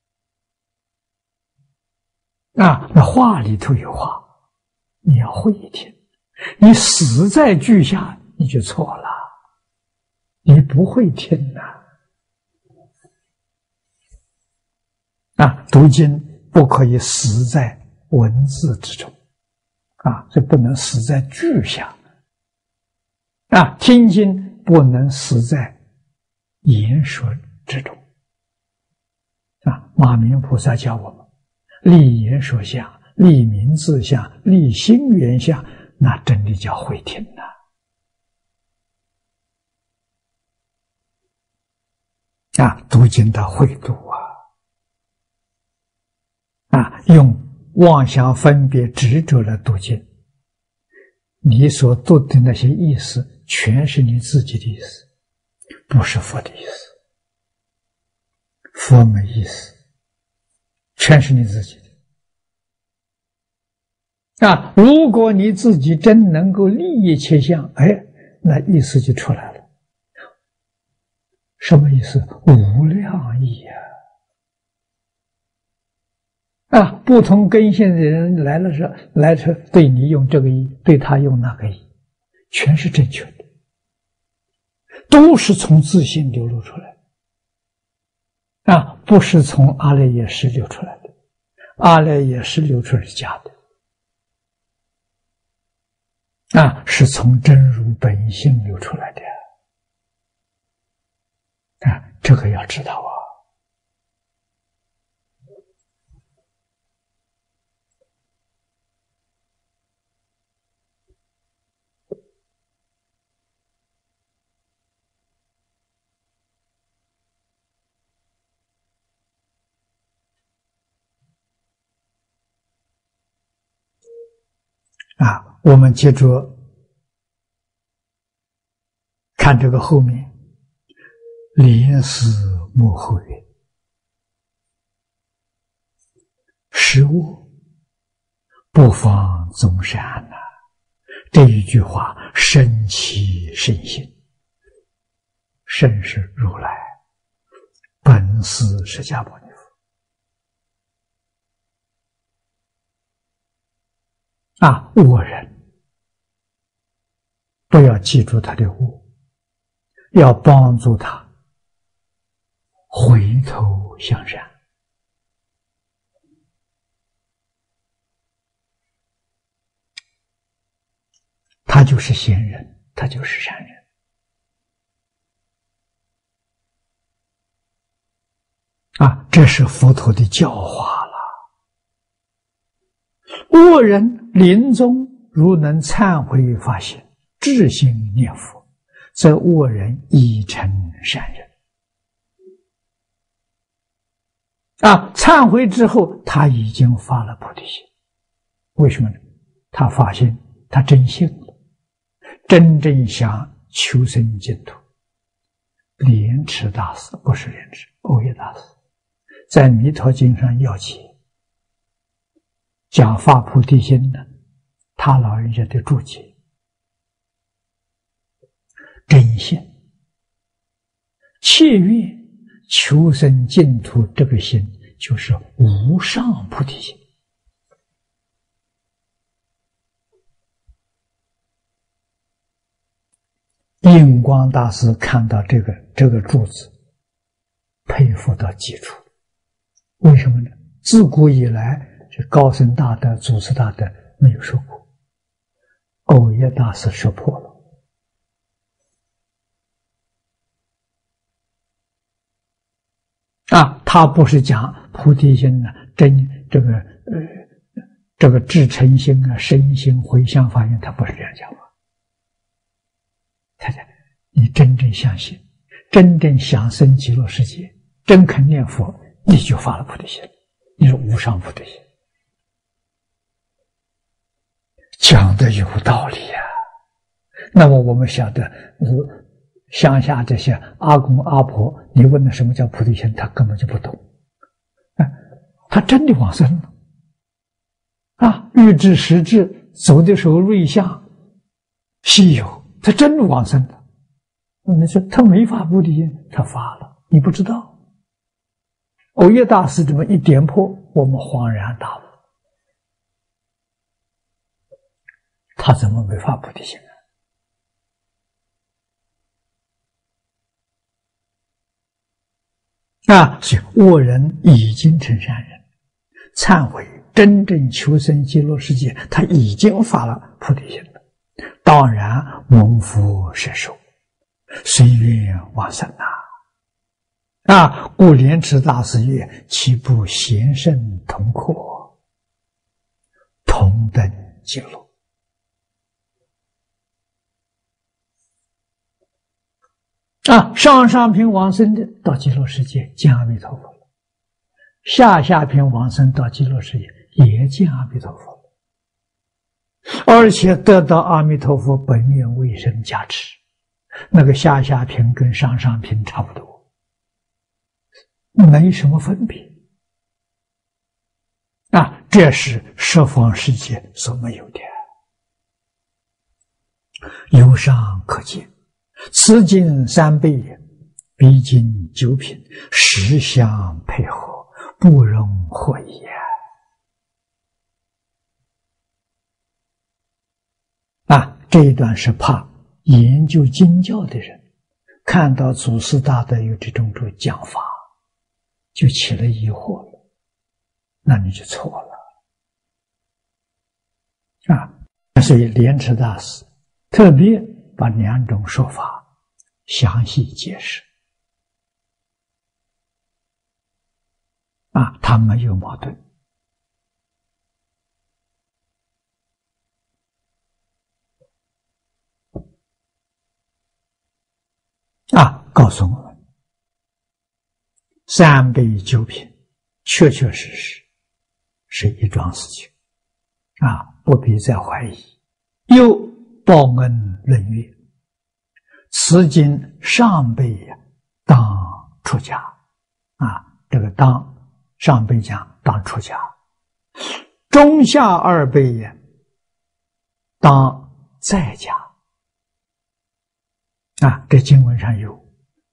啊，那话里头有话，你要会听。你死在句下，你就错了。你不会听呐。啊，读经不可以死在文字之中，啊，这不能死在句下。啊，听经不能死在言说之中。啊，马明菩萨教我们。立言说相，立名字相，立心缘相，那真的叫会听呐！啊，读经的会读啊！啊，用妄想分别执着来读经，你所读的那些意思，全是你自己的意思，不是佛的意思。佛没意思。全是你自己的啊！如果你自己真能够利益切相，哎，那意思就出来了。什么意思？无量义啊！啊，不同根性的人来了是来是对你用这个义，对他用那个义，全是正确的，都是从自信流露出来的。啊，不是从阿赖耶识流出来的，阿赖耶识流出来是假的，啊，是从真如本性流出来的。 啊，这个要知道啊。啊，我们接着看这个后面，连思莫后曰：“是我不妨宗善呐。”这一句话深其深信，甚是如来本师释迦牟尼佛啊！恶人不要记住他的恶，要帮助他回头向善。他就是贤人，他就是善人啊！这是佛陀的教化了。恶人临终如能忏悔发心，至心念佛，则恶人已成善人啊！忏悔之后，他已经发了菩提心。为什么呢？他发现他真信了，真正想求生净土。莲池大师不是莲池，欧耶大师在《弥陀经》上要解讲发菩提心的，他老人家的注解，真心切愿求生净土，这个心就是无上菩提心。印光大师看到这个这个柱子，佩服到极处。为什么呢？自古以来，这高僧大德、祖师大德没有说过，欧耶大师说破了。啊，他不是讲菩提心啊，真这个呃这个至诚心啊、身心回向法院，他不是这样讲法。他讲，你真正相信，真正想生极乐世界，真肯念佛，你就发了菩提心，你是无上菩提心。讲的有道理呀、啊。那么我们晓得，乡下这些阿公阿婆，你问他什么叫菩提心，他根本就不懂。啊，他真的往生了。啊，欲知实质，走的时候瑞相稀有。他真的往生了，你说他没发菩提心，他发了，你不知道。欧耶大师这么一点破，我们恍然大悟，他怎么没发菩提心呢？啊，所以恶人已经成善人，忏悔真正求生极乐世界，他已经发了菩提心了。当然蒙福摄受，随愿往生啊！啊，故莲池大师曰：“岂不贤圣同阔，同等极乐？”啊，上上品往生的到极乐世界见阿弥陀佛了，下下品往生到极乐世界也见阿弥陀佛了。而且得到阿弥陀佛本愿威神加持，那个下下品跟上上品差不多，没什么分别啊！这是十方世界所没有的。由上可见，此经三倍，彼经九品，实相配合，不容讳也。啊，这一段是怕研究经教的人看到祖师大德有这种种讲法，就起了疑惑了，那你就错了啊！所以莲池大师特别把两种说法详细解释啊，他没有矛盾。啊，告诉我们，三杯九品，确确实实是一桩事情，啊，不必再怀疑。又报恩论曰：此经上辈当出家，啊，这个当上辈讲当出家，中下二辈也当在家。啊，这经文上有。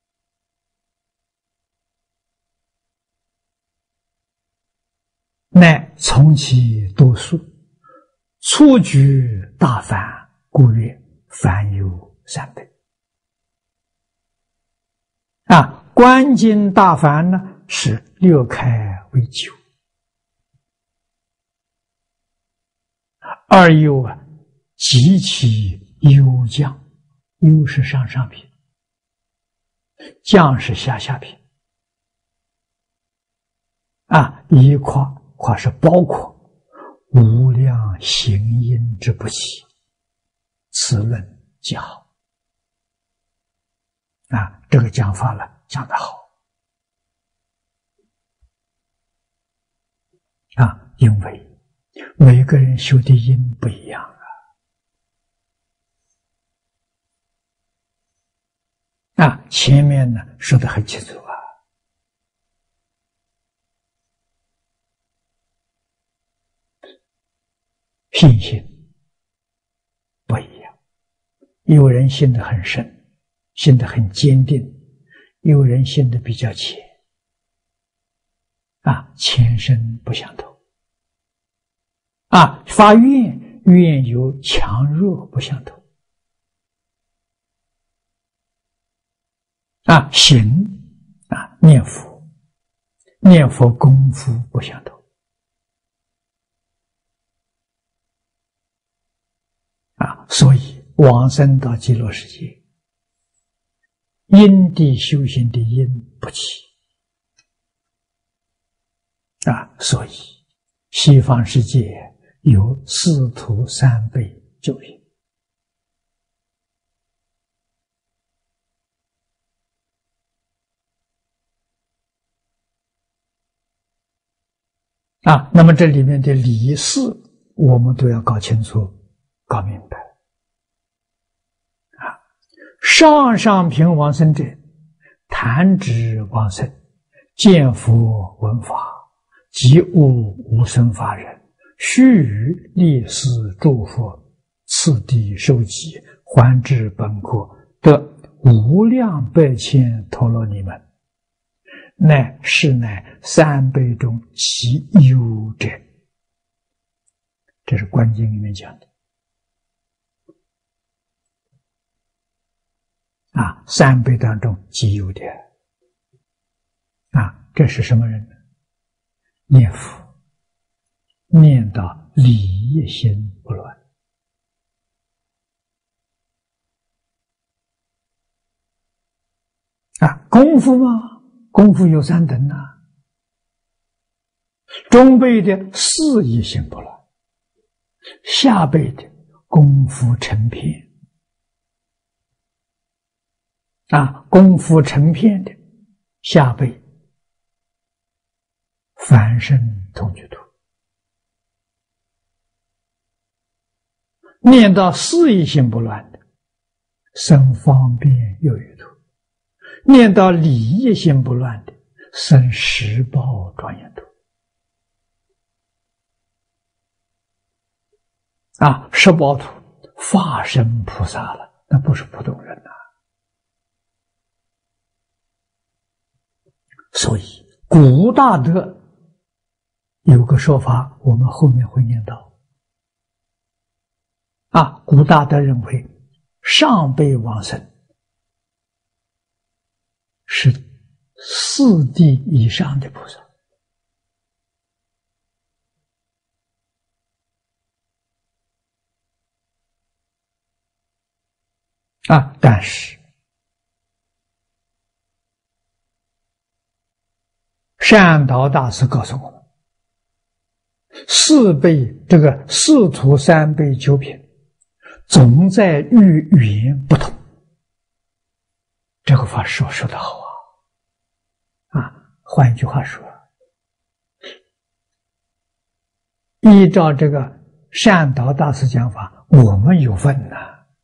乃从其多数，初居大梵，故曰梵有三辈。啊，观经大梵呢是六开为九，二又啊极其优降。优是上上品，降是下下品。啊，一括括是包括无量行因之不齐，此论极好。啊，这个讲法了，讲得好。啊，因为每个人修的因不一样。啊，前面呢说得很清楚啊，信心不一样，有人信得很深，信得很坚定，有人信得比较浅，啊，前身不相同，啊，发愿愿有强弱不相同。啊，行啊，念佛，念佛功夫不相同。啊，所以往生到极乐世界，因地修行的因不齐。啊，所以西方世界有四徒三辈九品。啊，那么这里面的理事，我们都要搞清楚、搞明白。啊，上上品往生者，弹指往生，见佛闻法，即悟无生法忍，须臾立誓诸佛，次第受记，还至本国，得无量百千陀罗尼门。乃是乃三辈中其优者，这是观经里面讲的。啊，三辈当中极优的。啊，这是什么人呢？念佛，念到理一心不乱。啊，功夫吗？功夫有三等啊，中辈的事一心不乱，下辈的功夫成片。啊，功夫成片的下辈凡圣同居土，念到事一心不乱的生方便有余土，念到理一心不乱的生十报庄严土。啊，十报土化身菩萨了，那不是普通人呐、啊。所以古大德有个说法，我们后面会念到。啊，古大德认为上辈往生是四地以上的菩萨。啊，但是善导大师告诉我们，四辈这个四徒三辈九品，总在于语言不同。这个法师说得好啊！啊，换一句话说，依照这个善导大师讲法，我们有份呐！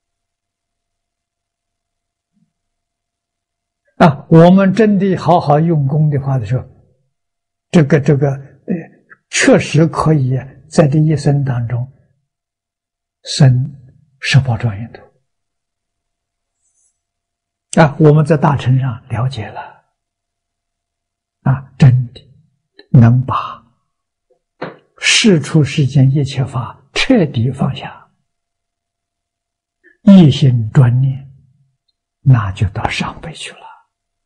啊，我们真的好好用功的话的时候，这个这个呃，确实可以在这一生当中生十宝庄严土。啊，我们在大乘上了解了，啊，真的能把世出世间一切法彻底放下，一心专念，那就到上辈去了。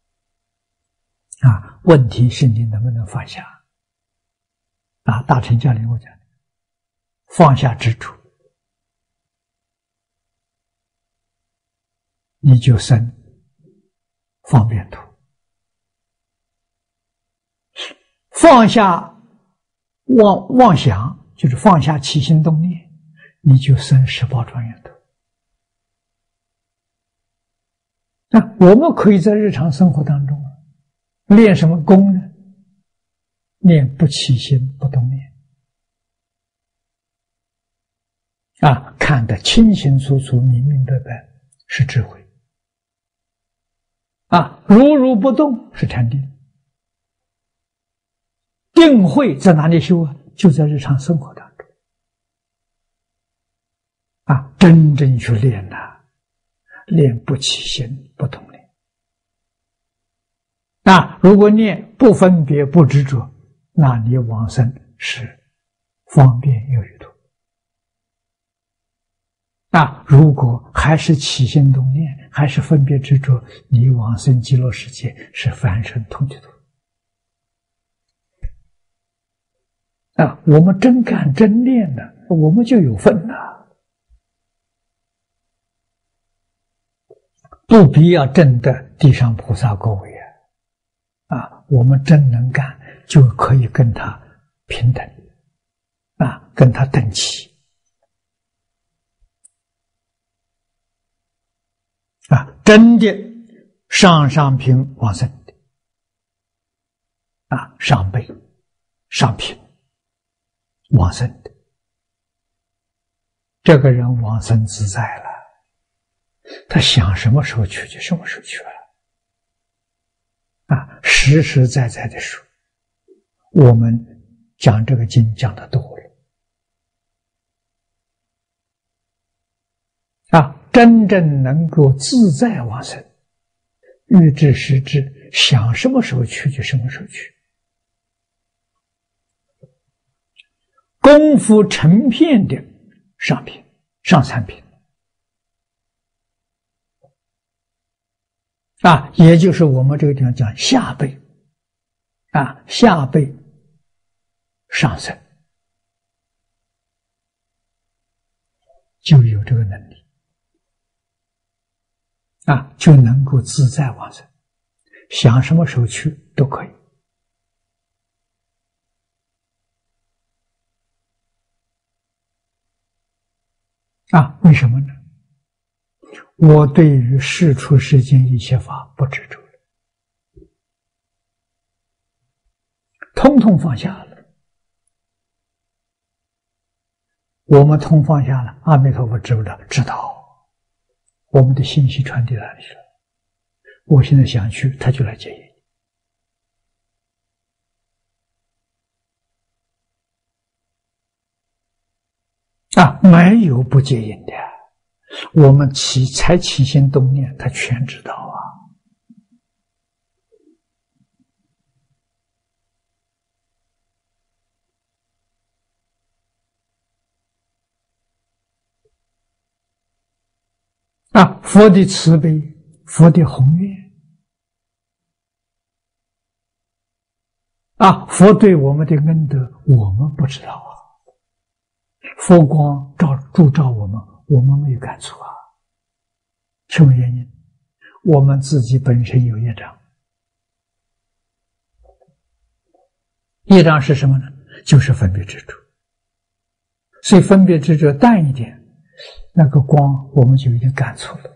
啊，问题是你能不能放下？啊，大乘教里我讲，放下执着，你就生方便土；放下妄妄想，就是放下起心动念，你就生十宝庄严土。那我们可以在日常生活当中练什么功呢？练不起心不动念啊，看得清清楚楚、明明白白，是智慧啊；如如不动是禅定。定慧在哪里修啊？就在日常生活当中啊，真正去练呐、啊，练不起心不动念。那如果念不分别不执着，那你往生是方便有余土。那如果还是起心动念，还是分别执着，你往生极乐世界是凡圣同居土。啊，我们真干真练呢，我们就有份了，不必要证得地上菩萨果位啊！啊，我们真能干，就可以跟他平等，啊，跟他等齐，啊，真的上上品往生的，啊，上辈上品往生的，这个人往生自在了，他想什么时候去就什么时候去了。啊，实实在在的说，我们讲这个经讲得多了，啊，真正能够自在往生，欲知时至，想什么时候去就什么时候去。功夫成片的上品、上三品，啊，也就是我们这个地方讲下辈，啊，下辈上升就有这个能力，啊，就能够自在往生，想什么时候去都可以。啊，为什么呢？我对于世出世间一切法不执着了，通通放下了。我们通放下了，阿弥陀佛知不知道？知道。我们的信息传递哪里去了？我现在想去，他就来接引。啊，没有不接引的，我们起才起心动念，他全知道啊。啊，佛的慈悲，佛的宏愿，啊，佛对我们的恩德，我们不知道啊。佛光照铸照我们，我们没有感触啊。什么原因？我们自己本身有业障， 业障是什么呢？就是分别执着。所以分别执着淡一点，那个光我们就已经感触了。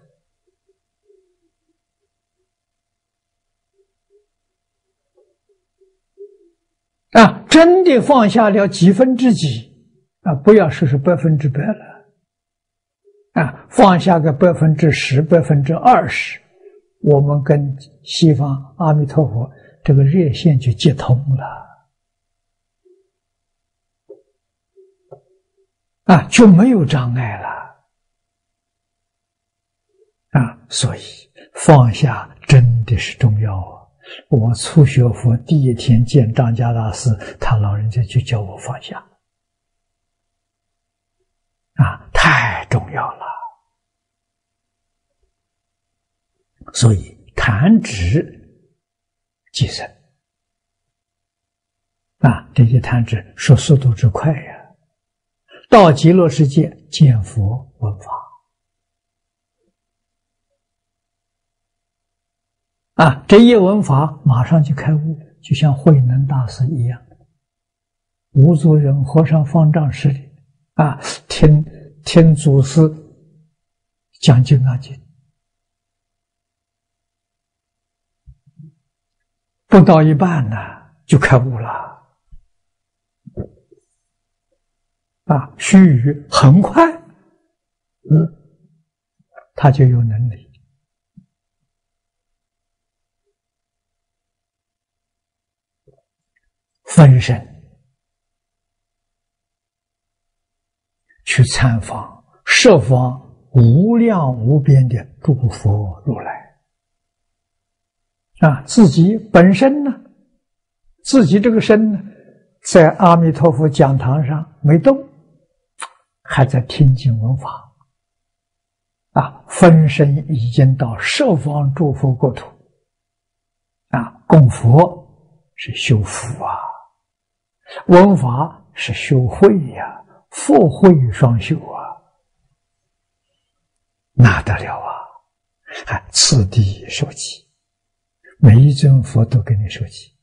啊，真的放下了几分之几啊，不要说是百分之百了啊，放下个百分之十、百分之二十，我们跟西方阿弥陀佛这个热线就接通了啊，就没有障碍了啊。所以放下真的是重要啊。我初学佛第一天见张家大师，他老人家就叫我放下啊，太重要了。所以弹指即生啊，这些弹指说速度之快呀，到极乐世界见佛闻法啊，这一闻法马上就开悟，就像慧能大师一样，无足人和尚方丈室里啊，听听祖师讲经啊经，不到一半呢就开悟了啊，须臾很快，嗯，他就有能力。分身去参访十方无量无边的诸佛如来啊，自己本身呢，自己这个身呢，在阿弥陀佛讲堂上没动，还在听经闻法啊，分身已经到十方诸佛国土啊，供佛是修福啊，闻法是修慧呀、啊，佛慧双修啊，哪得了啊！还次第受记，每一尊佛都给你受记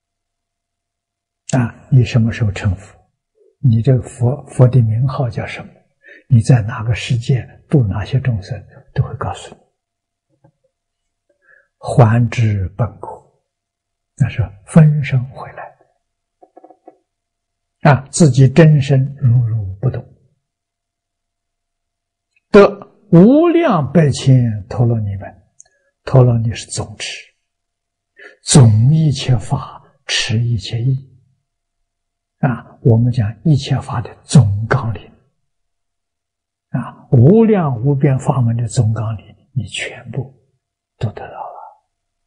啊！你什么时候成佛？你这个佛佛的名号叫什么？你在哪个世界度哪些众生，都会告诉你。还之本国，那是分身回来。啊，自己真身如如不动，得无量百千陀罗尼门。陀罗尼是总持，总一切法，持一切义。啊，我们讲一切法的总纲领。啊，无量无边法门的总纲领，你全部都得到了，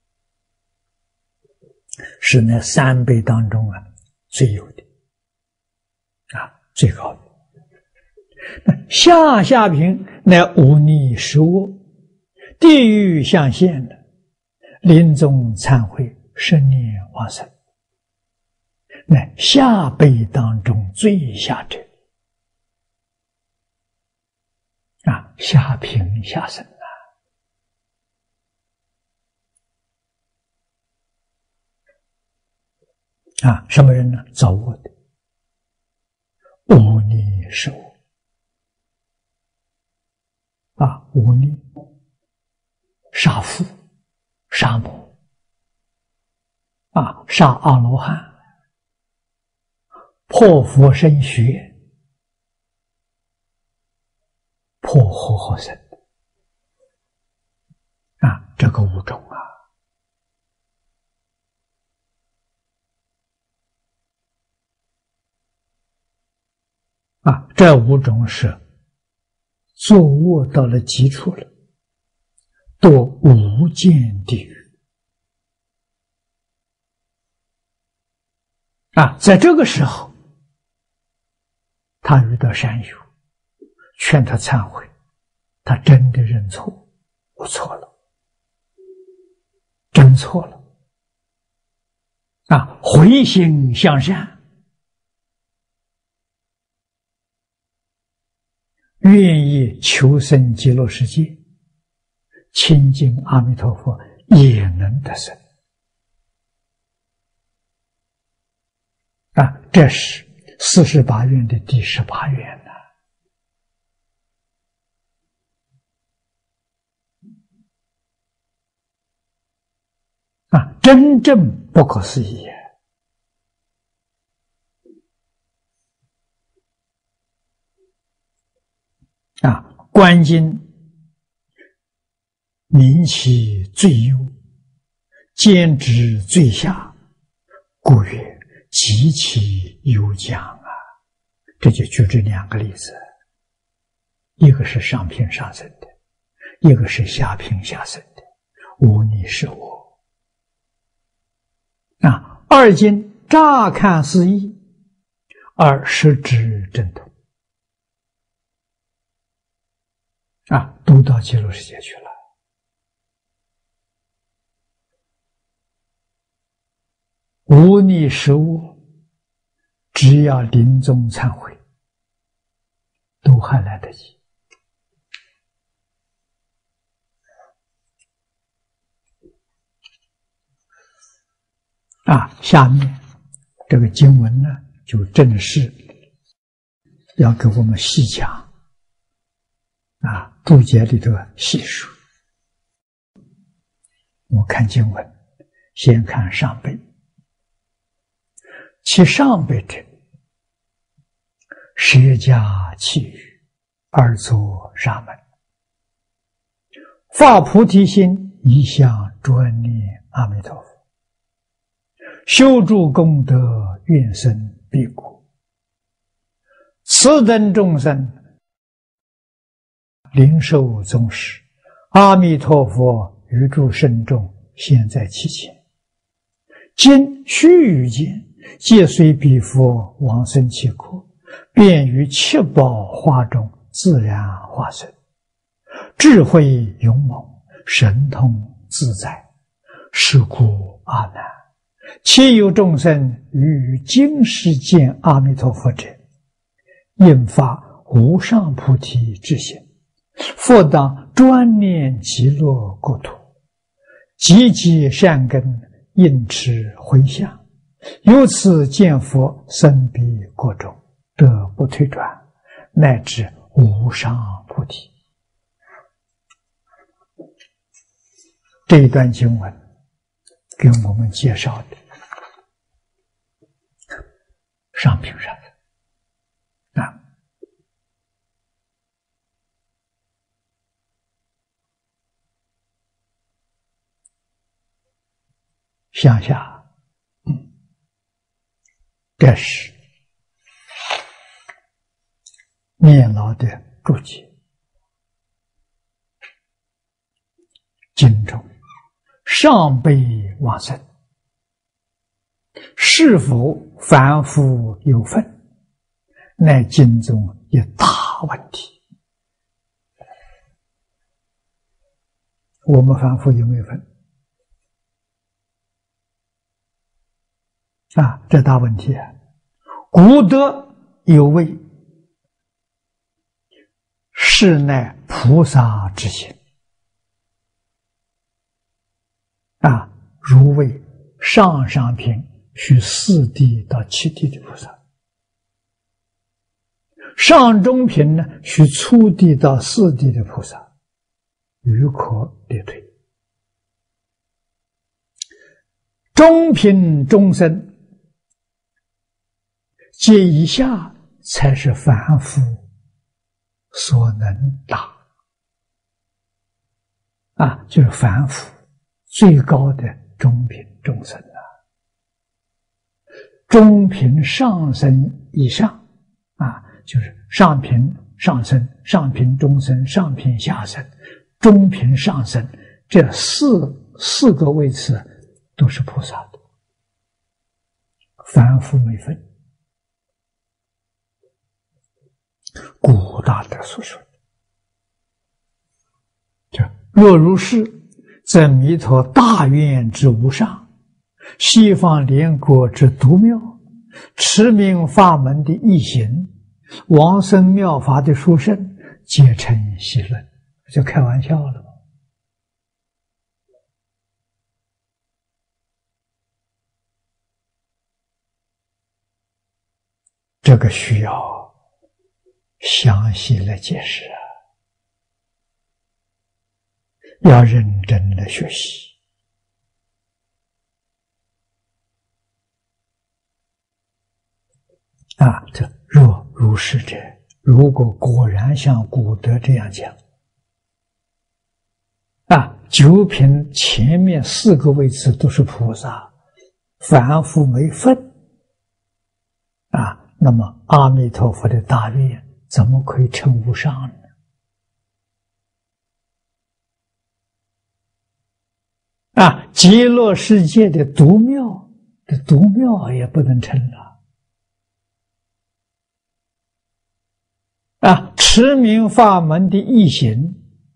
是那三辈当中啊最有的。啊，最高的。下下品乃无逆十恶，地狱象现的，临终忏悔，生念往生，乃下辈当中最下者。啊，下品下生啊！啊，什么人呢？造恶的。无逆是恶啊，无逆杀父杀母啊，杀阿罗汉，破佛身血，破活活身啊，这个五种啊。啊，这五种是作恶到了极处了，堕无间地狱啊！在这个时候，他遇到善友，劝他忏悔，他真的认错，我错了，真错了啊！回心向善。愿意求生极乐世界，亲近阿弥陀佛，也能得生啊，这是四十八愿的第十八愿呢。啊，真正不可思议啊！观经名其最优，兼之最下，故曰极其优讲啊！这就举这两个例子，一个是上品上生的，一个是下品下生的，无你是我。啊，二经乍看似异，而实之正统。啊，都到极乐世界去了。无你是我，只要临终忏悔，都还来得及。啊，下面这个经文呢，就正式要给我们细讲啊，注解里头细说。我看经文，先看上辈，其上辈者，舍家弃欲，而作沙门，发菩提心，一向专念阿弥陀佛。修诸功德，愿生彼国。此等众生，灵受宗师，阿弥陀佛于诸圣众现在其前。今须臾间，皆随彼佛往生其国，便于七宝花中自然化身，智慧勇猛，神通自在。是故阿难，其有众生于今世见阿弥陀佛者，应发无上菩提之心，复当专念极乐国土，积积善根，应持回向，由此见佛生彼国中，得不退转，乃至无上菩提。这一段经文给我们介绍的上品上的啊，向下，嗯，这是念老的注解。经中上辈往生，是否凡夫有份，乃经中一大问题。我们凡夫有没有份？啊，这大问题啊！古德有谓，是乃菩萨之心。啊，如为上上品须四谛到七谛的菩萨，上中品呢须初谛到四谛的菩萨，余可列推。中品众生，皆以下才是凡夫所能达。啊，就是凡夫最高的中品众生啊，中品上生以上啊，就是上品上生、上品中生、上品下生、中品上生，这四四个位次都是菩萨的，凡夫没分。古大德所说，就若如是，则弥陀大愿之无上，西方莲国之独妙，持名法门的义行，往生妙法的殊胜，皆成戏论。就开玩笑了吗？ 这个需要详细来解释啊，要认真的学习啊。这若如是者，如果果然像古德这样讲啊，九品前面四个位次都是菩萨，凡夫没分啊，那么阿弥陀佛的大愿怎么可以称无上呢？啊，极乐世界的独妙，的独妙也不能称了。啊，持名法门的异行，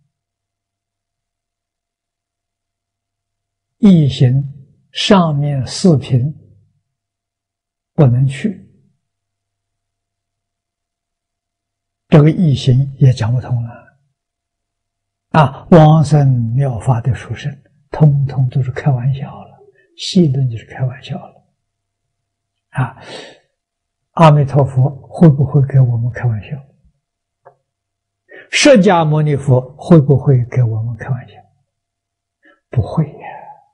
异行上面四品不能去，这个异行也讲不通了。啊，往生妙法的殊胜，通通都是开玩笑了，戏论就是开玩笑了。啊，阿弥陀佛会不会给我们开玩笑？释迦牟尼佛会不会给我们开玩笑？不会呀。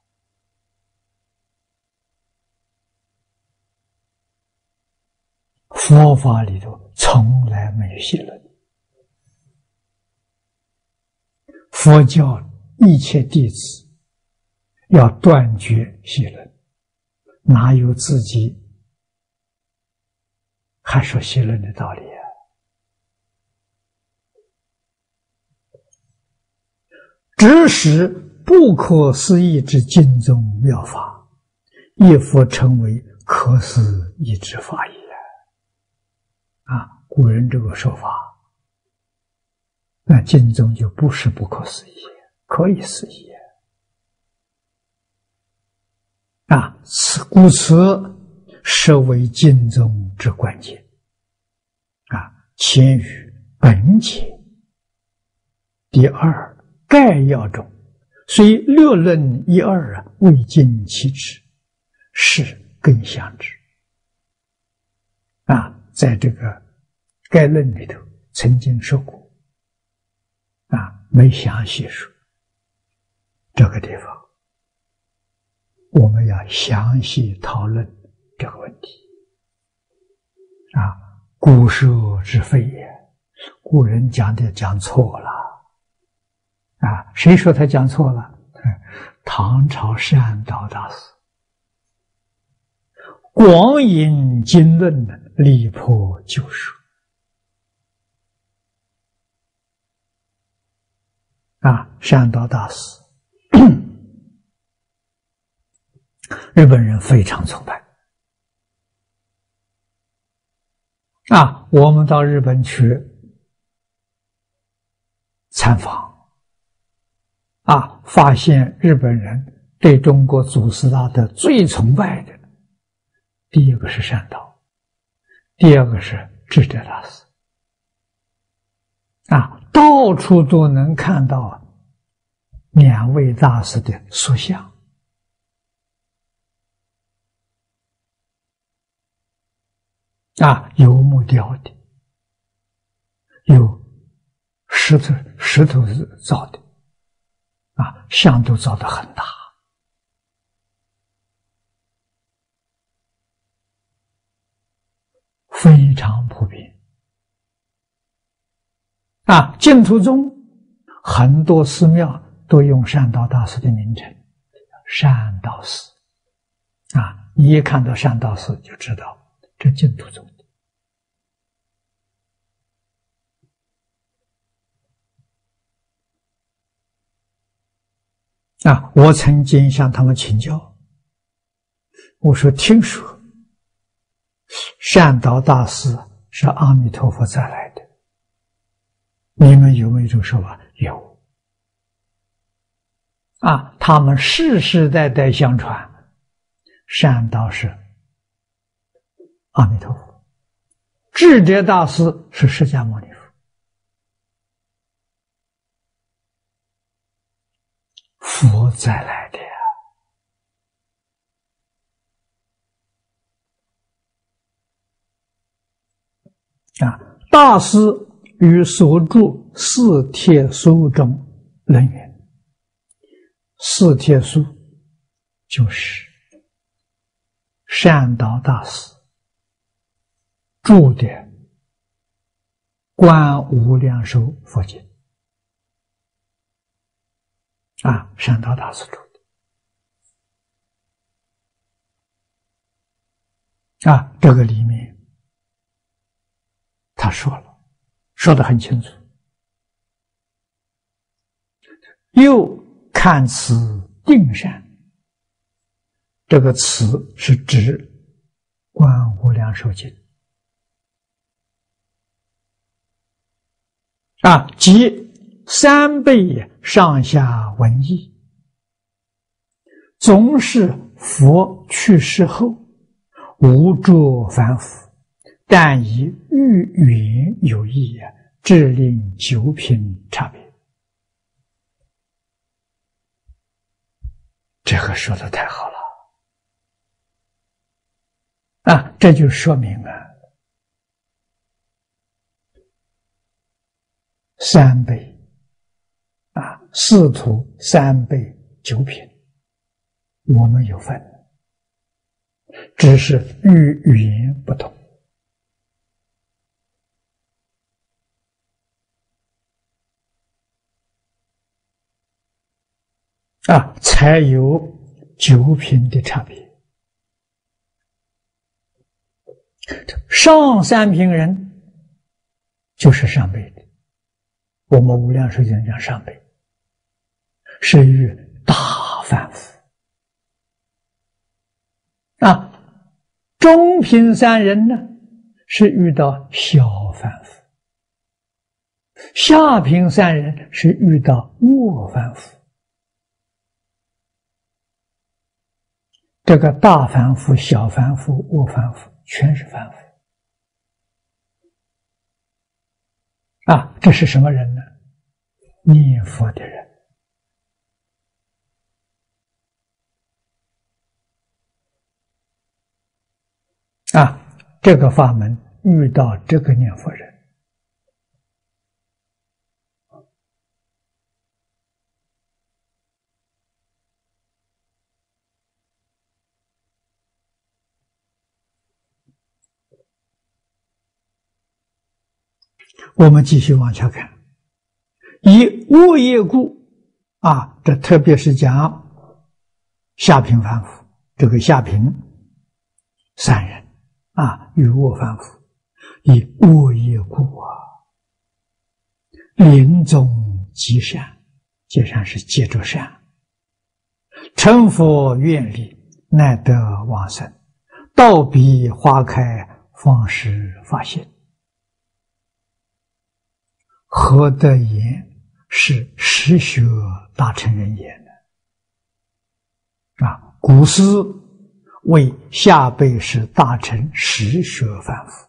佛法里头从来没有戏论，佛教一切弟子要断绝戏论，哪有自己还说戏论的道理啊？只使不可思议之经宗妙法，亦复成为可思议之法也。啊，古人这个说法，那经宗就不是不可思议，可以思议啊！此故此实为经宗之关键啊！前于本解第二概要中，虽略论一二啊，未尽其旨，是更详之啊！在这个概论里头曾经说过啊，没详细说。这个地方我们要详细讨论这个问题啊。古说之非也，古人讲的讲错了啊。谁说他讲错了？唐朝善导大师广引经论，力破旧说啊。善导大师日本人非常崇拜啊。我们到日本去参访啊，发现日本人对中国祖师大德最崇拜的，第一个是善导，第二个是智者大师啊，到处都能看到两位大师的塑像啊，有木雕的，有石头石头造的啊，像都造得很大。非常普遍啊！净土宗很多寺庙都用善导大师的名称，善导寺啊，你一看到善导寺就知道这净土宗的啊。我曾经向他们请教，我说听说善导大师是阿弥陀佛再来的，你们有没有这个说法？有啊，他们世世代代相传，善导是阿弥陀佛，智者大师是释迦牟尼佛，佛再来的呀。 啊，大师于所著四帖书中论云：四帖书就是善导大师著的《观无量寿佛经》啊，善导大师著的啊，这个里面他说了，说得很清楚。又看此定善，这个词是指《观无量寿经》啊，即三辈上下文义，总是佛去世后无着凡夫，但以欲云有意，致令九品差别。这个说的太好了啊！这就说明了三辈啊，四徒三辈九品，我们有份，只是语语言不同啊，才有九品的差别。上三品人就是上辈的，我们无量寿经讲上辈是遇大凡夫啊，中品三人呢是遇到小凡夫，下品三人是遇到恶凡夫。这个大凡夫、小凡夫、恶凡夫全是凡夫啊！这是什么人呢？念佛的人啊！这个法门遇到这个念佛人，我们继续往下看，以恶业故啊，这特别是讲下品凡夫，这个下品三人啊，与恶凡夫，以恶业故啊，临终积善，积善是接着善，成佛愿力，乃得往生，道彼花开，方识法性。何得言是实学大乘人言呢？啊，古师为下辈是大乘实学凡夫，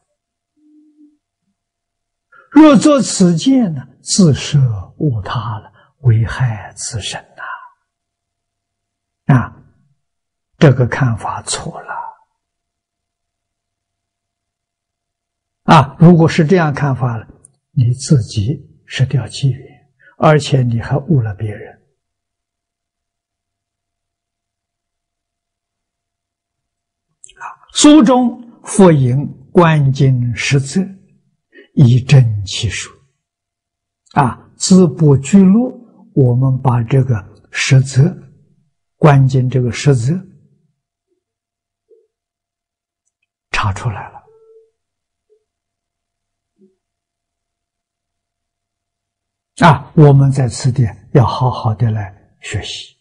若作此见呢，自摄误他了，危害自身呐！啊，这个看法错了啊！如果是这样看法了，你自己失掉机缘，而且你还误了别人。书中复引观经十则，以证其数。啊，自部居录，我们把这个十则，观经这个十则查出来了。啊，我们在此地要好好的来学习。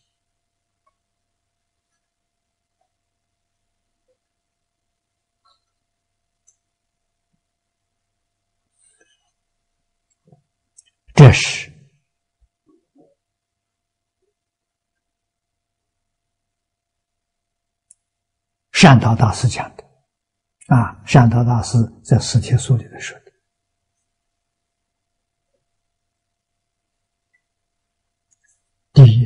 这是善导大师讲的啊，善导大师在《四帖书》里头说的。第一，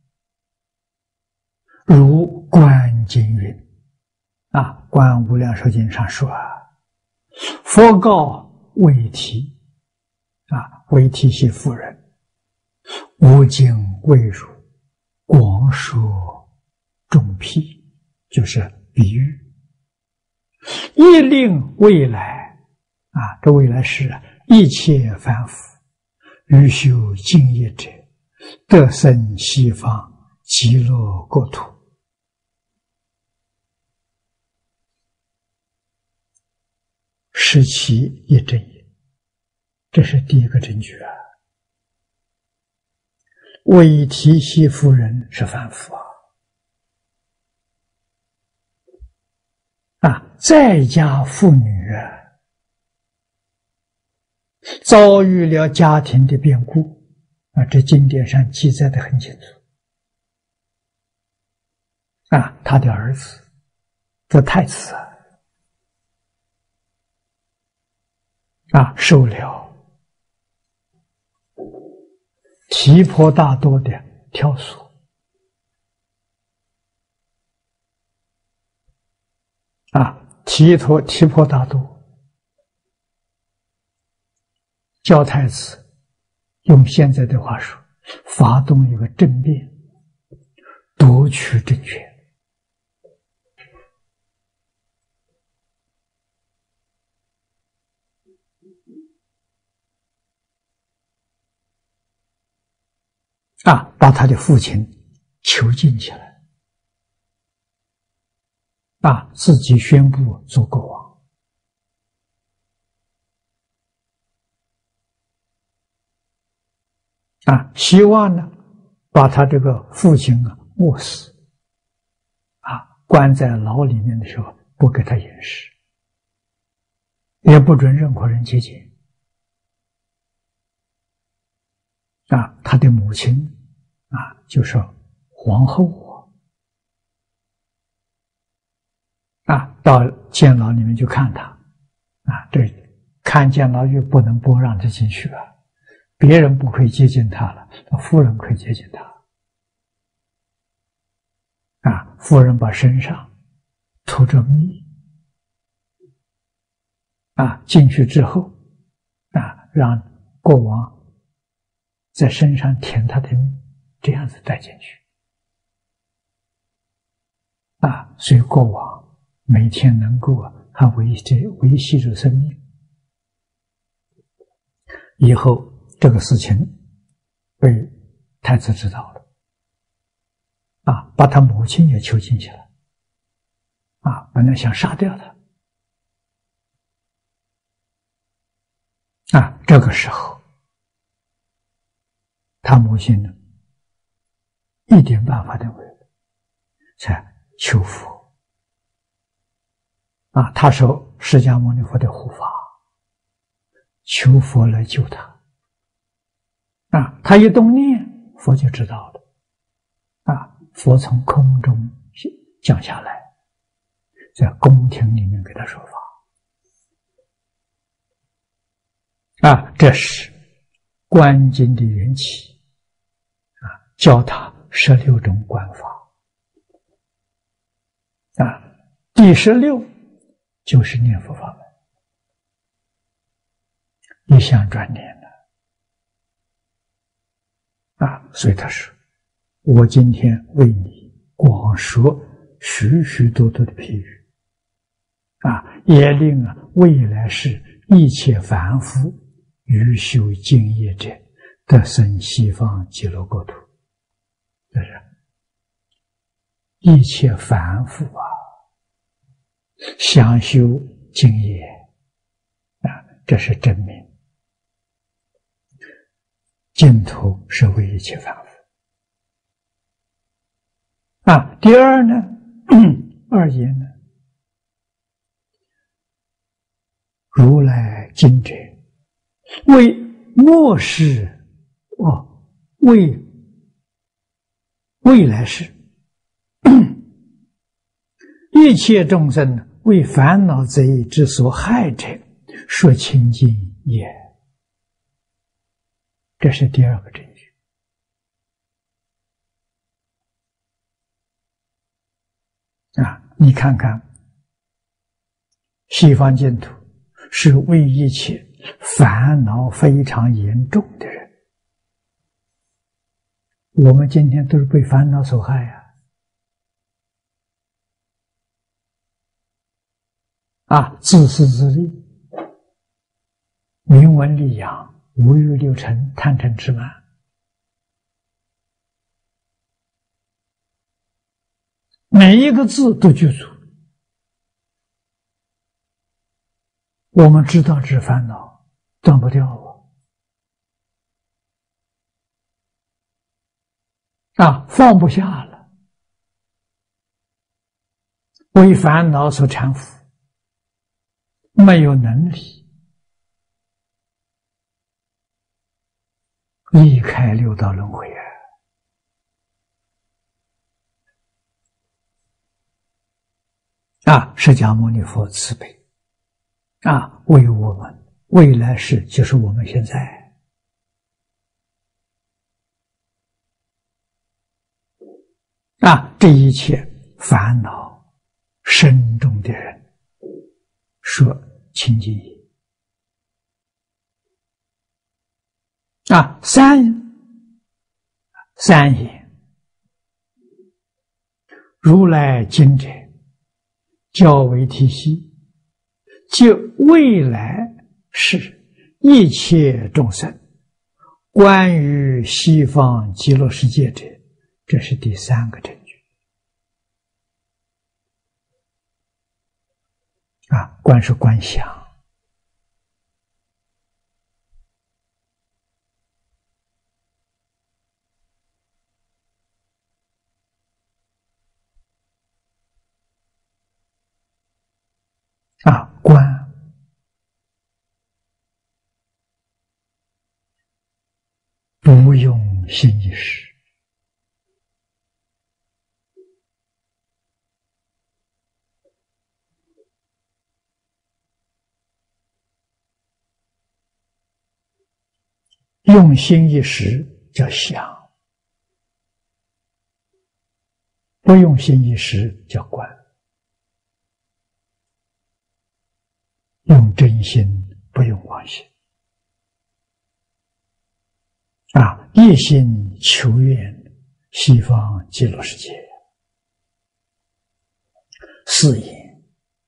如观经云啊，观无量寿经上说啊，佛告为提啊，为提系夫人，无尽未如，广说众辟，就是比喻。亦令未来啊，这未来是一切凡夫欲修净业者，得生西方极乐国土。是其一真也，这是第一个证据啊。为提系夫人是凡夫啊，啊，在家妇女啊，遭遇了家庭的变故啊，这经典上记载的很清楚啊，他的儿子这太子啊。啊，受了提婆达多的挑唆啊，提陀提婆达多教太子，用现在的话说，发动一个政变，夺取政权。啊，把他的父亲囚禁起来，啊，自己宣布做国王，啊，希望呢，把他这个父亲啊饿死，啊，关在牢里面的时候不给他饮食，也不准任何人接近。啊，他的母亲啊，就是皇后啊，到监牢里面去看他啊，这看监牢狱不能不让他进去啊，别人不可以接近他了，夫人可以接近他啊。夫人把身上涂着蜜啊，进去之后啊，让国王在身上舔他的蜜，这样子带进去啊，所以国王每天能够还维持维系着生命。以后这个事情被太子知道了啊，把他母亲也囚禁起来啊，本来想杀掉他啊，这个时候他母亲呢，一点办法都没有，才求佛啊，他受释迦牟尼佛的护法，求佛来救他啊，他一动念，佛就知道了啊，佛从空中降下来，在宫廷里面给他说法啊，这是观经的缘起啊，教他十六种观法啊，第十六就是念佛法门，一向专念的啊，所以他说：“我今天为你广说许许多多的譬喻啊，也令啊未来世一切凡夫欲修净业者，得生西方极乐国土。”这是一切凡夫啊，想修净业啊，这是真名。净土是为一切凡夫啊。第二呢，二言呢，如来经者为末世哦，为未来世一切众生为烦恼贼之所害者，说清净也。这是第二个证据啊！你看看，西方净土是为一切烦恼非常严重的人。我们今天都是被烦恼所害呀！啊，自私自利，名闻利养，五欲六尘，贪嗔痴慢。每一个字都具足。我们知道这是烦恼，断不掉啊！啊，放不下了，为烦恼所缠缚，没有能力离开六道轮回啊！啊，释迦牟尼佛慈悲啊，为我们未来世就是我们现在。啊，这一切烦恼深重的人，说清净业。啊，三三也，如来今者，教为体系，就未来世一切众生关于西方极乐世界者，这是第三个证据。啊，观是观想，啊，观不用心意识。用心一时叫想，不用心一时叫观。用真心，不用妄心。啊，一心求愿西方极乐世界。四言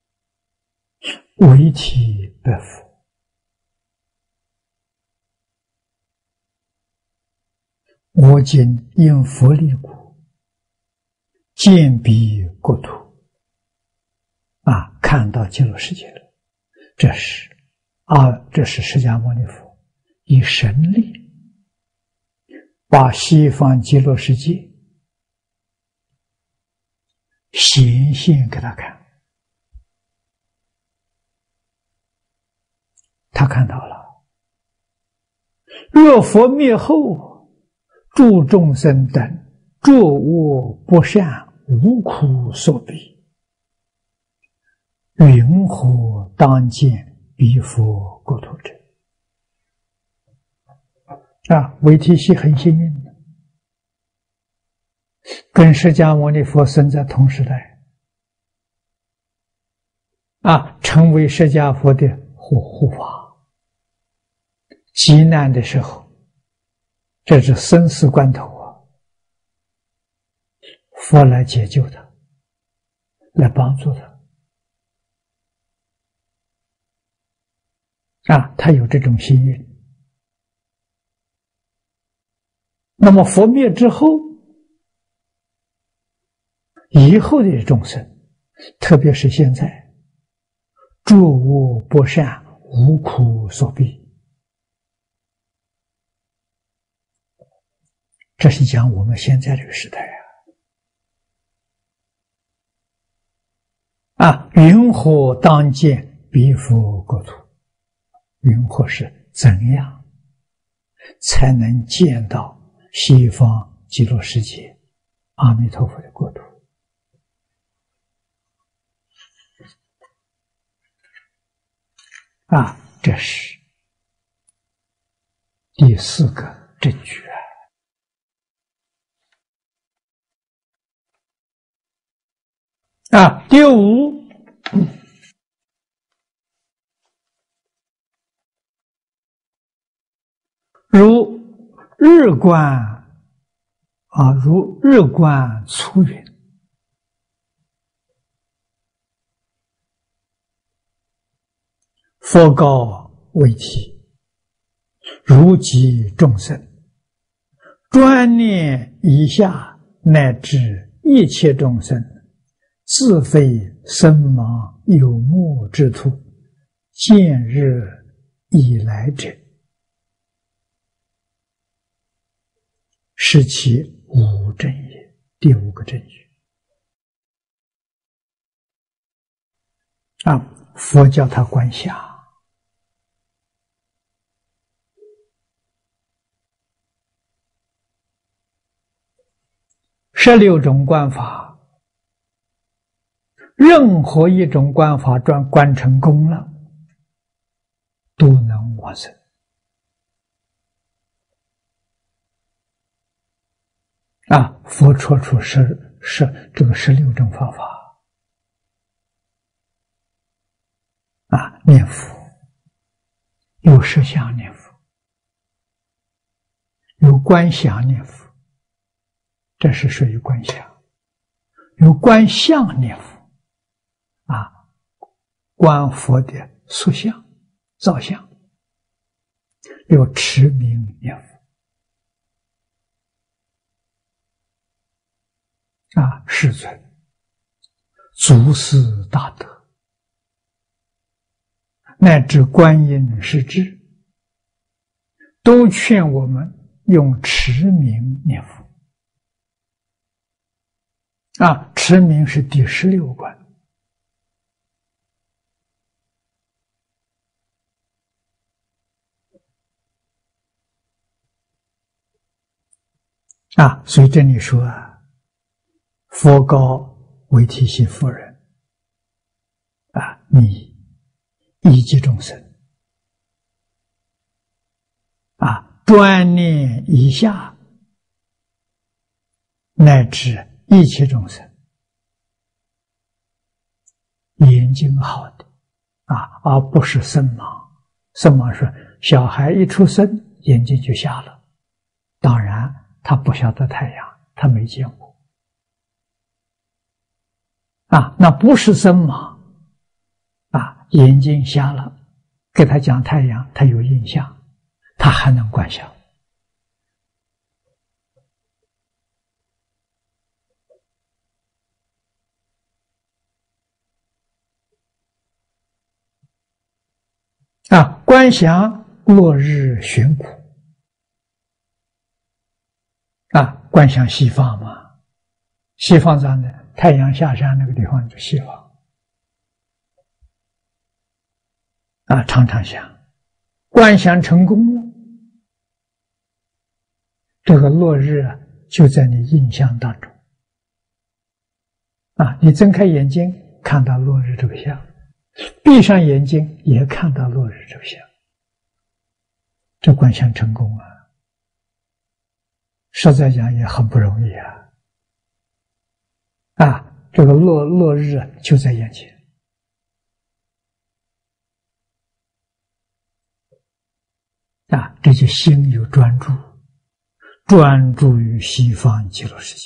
为体不服。我今因佛力故，见彼国土。啊，看到极乐世界了，这是啊，这是释迦牟尼佛以神力把西方极乐世界显现给他看，他看到了。若佛灭后，诸众生等作恶不善，无苦所逼，云何当见彼佛国土者？啊，韦提希很幸运的，跟释迦牟尼佛生在同时代，啊，成为释迦佛的护护法。极难的时候，这是生死关头啊，佛来解救他，来帮助他。啊，他有这种幸运。那么佛灭之后，以后的众生，特别是现在，诸恶不善，无苦所逼。这是讲我们现在这个时代啊！啊，云何当见彼佛国土？云何是怎样才能见到西方极乐世界阿弥陀佛的国土？啊，这是第四个证据啊！啊，第五。 如日观啊，如日观粗云。佛告为题，如及众生，专念以下乃至一切众生，自非身盲有目之徒，见日以来者，是其无正也。第五个证据啊，佛教他观想。十六种观法，任何一种观法转观成功了，都能往生。啊，佛说出十十这个十六种方法。啊，念佛有实相念佛，有观想念佛。这是属于观想，有观相念佛，啊，观佛的塑像、造像，有持名念佛，啊，世尊、祖师大德，乃至观音师智，都劝我们用持名念佛。啊，持名是第十六观。啊，所以这里说啊，佛告为提系夫人，啊，你一切众生，啊，专念以下，乃至一切众生，眼睛好的啊，而不是身盲。身盲是小孩一出生眼睛就瞎了，当然他不晓得太阳，他没见过啊，那不是身盲啊，眼睛瞎了，给他讲太阳，他有印象，他还能观想。啊，观想落日悬苦，啊，观想西方嘛，西方上的太阳下山那个地方就西方，啊，常常想，观想成功了，这个落日啊就在你印象当中，啊，你睁开眼睛看到落日这个像，闭上眼睛也看到落日这个像，这观想成功啊，实在讲也很不容易啊！啊，这个落落日就在眼前，啊，这就心有专注，专注于西方极乐世界。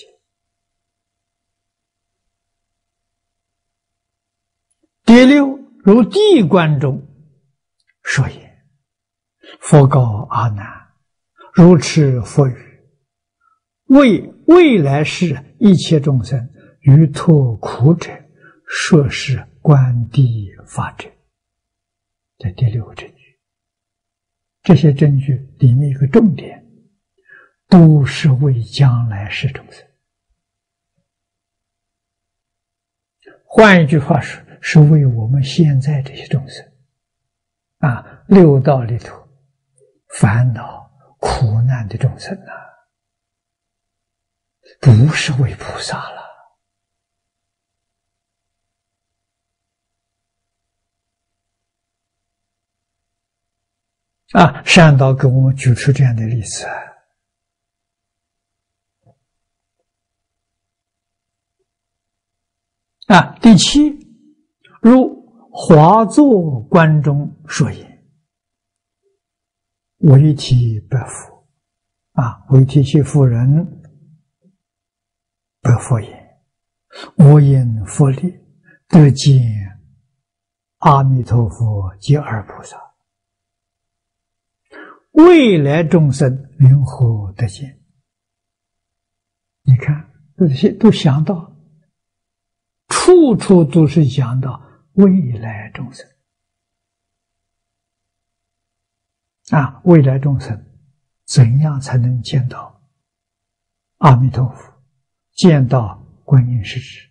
第六，如地观中说言，佛告阿难：如持佛语，为未来世一切众生于脱苦者，说是观地法者。这第六个证据，这些证据里面一个重点，都是为将来世众生。换一句话说，是为我们现在这些众生啊，六道里头烦恼苦难的众生啊，不是为菩萨了啊。善导给我们举出这样的例子啊，啊，第七，如华座观中说言， 为体白佛啊，为体系夫人白佛言：我因佛力得见阿弥陀佛及二菩萨，未来众生云何得见？你看这些都想到，处处都是想到未来众生啊！未来众生怎样才能见到阿弥陀佛，见到观音世智？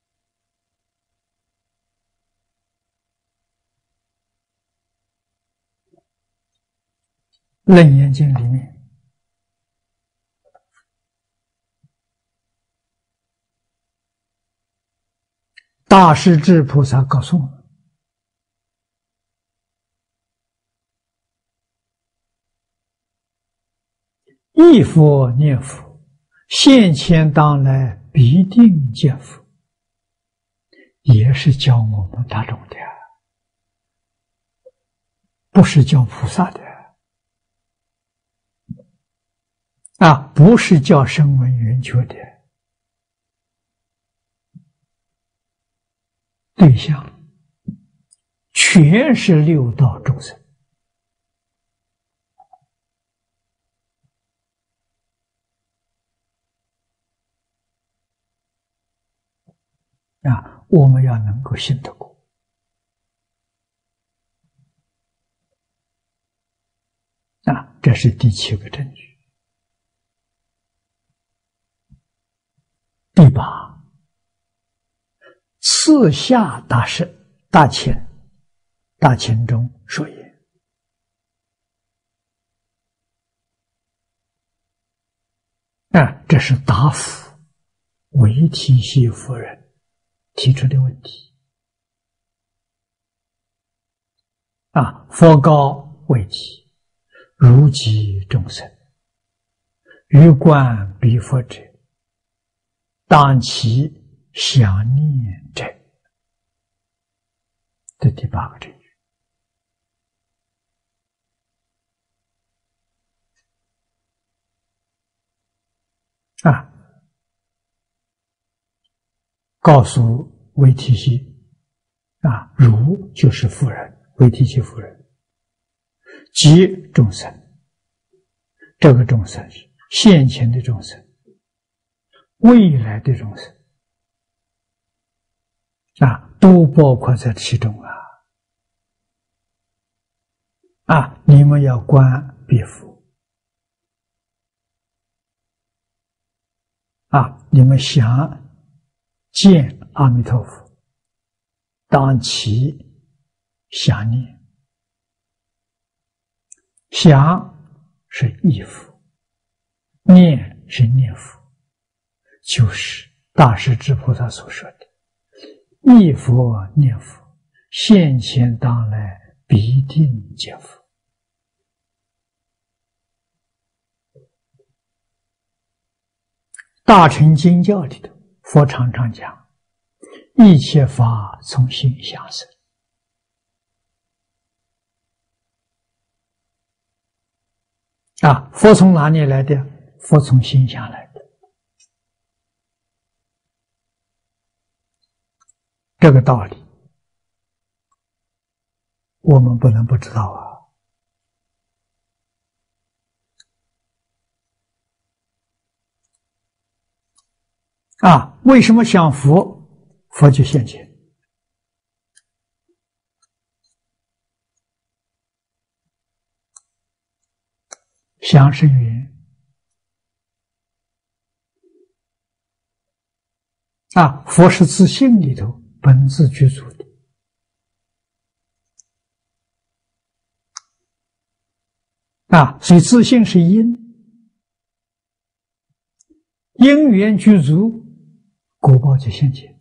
楞严经里面大势至菩萨告诉我们，忆佛念佛，现前当来必定见佛，也是教我们大众的，不是教菩萨的啊，不是教声闻缘觉的。对象全是六道众生啊，我们要能够信得过啊，这是第七个证据。第八，次下大圣大千大千中说言：啊，这是答复为体系夫人提出的问题啊。佛告为体：如及众生，于观彼佛者，当其想念者。这第八个证据啊，告诉为体系啊，如就是夫人，为体系夫人，即众生，这个众生是现前的众生，未来的众生啊，都包括在其中啊！啊，你们要观彼佛啊，你们想见阿弥陀佛，当其想念。想是忆佛，念是念佛，就是大势至菩萨所说的忆佛念佛，现前当来必定见佛。大乘经教里头，佛常常讲一切法从心想生啊，佛从哪里来的？佛从心想来的。这个道理我们不能不知道啊！啊，为什么想佛，佛就现前？想是缘啊，佛是自性里头本自具足的啊，所以自性是因，因缘具足，果报就现前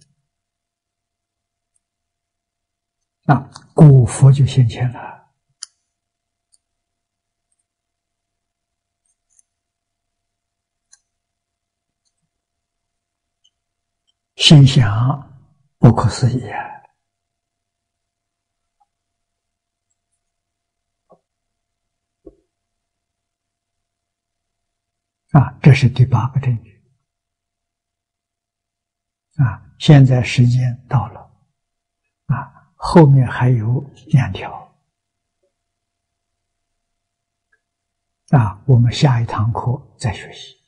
啊，果佛就现前了。心想不可思议啊！ 啊，这是第八个证据。啊，现在时间到了，啊，后面还有两条。啊，我们下一堂课再学习。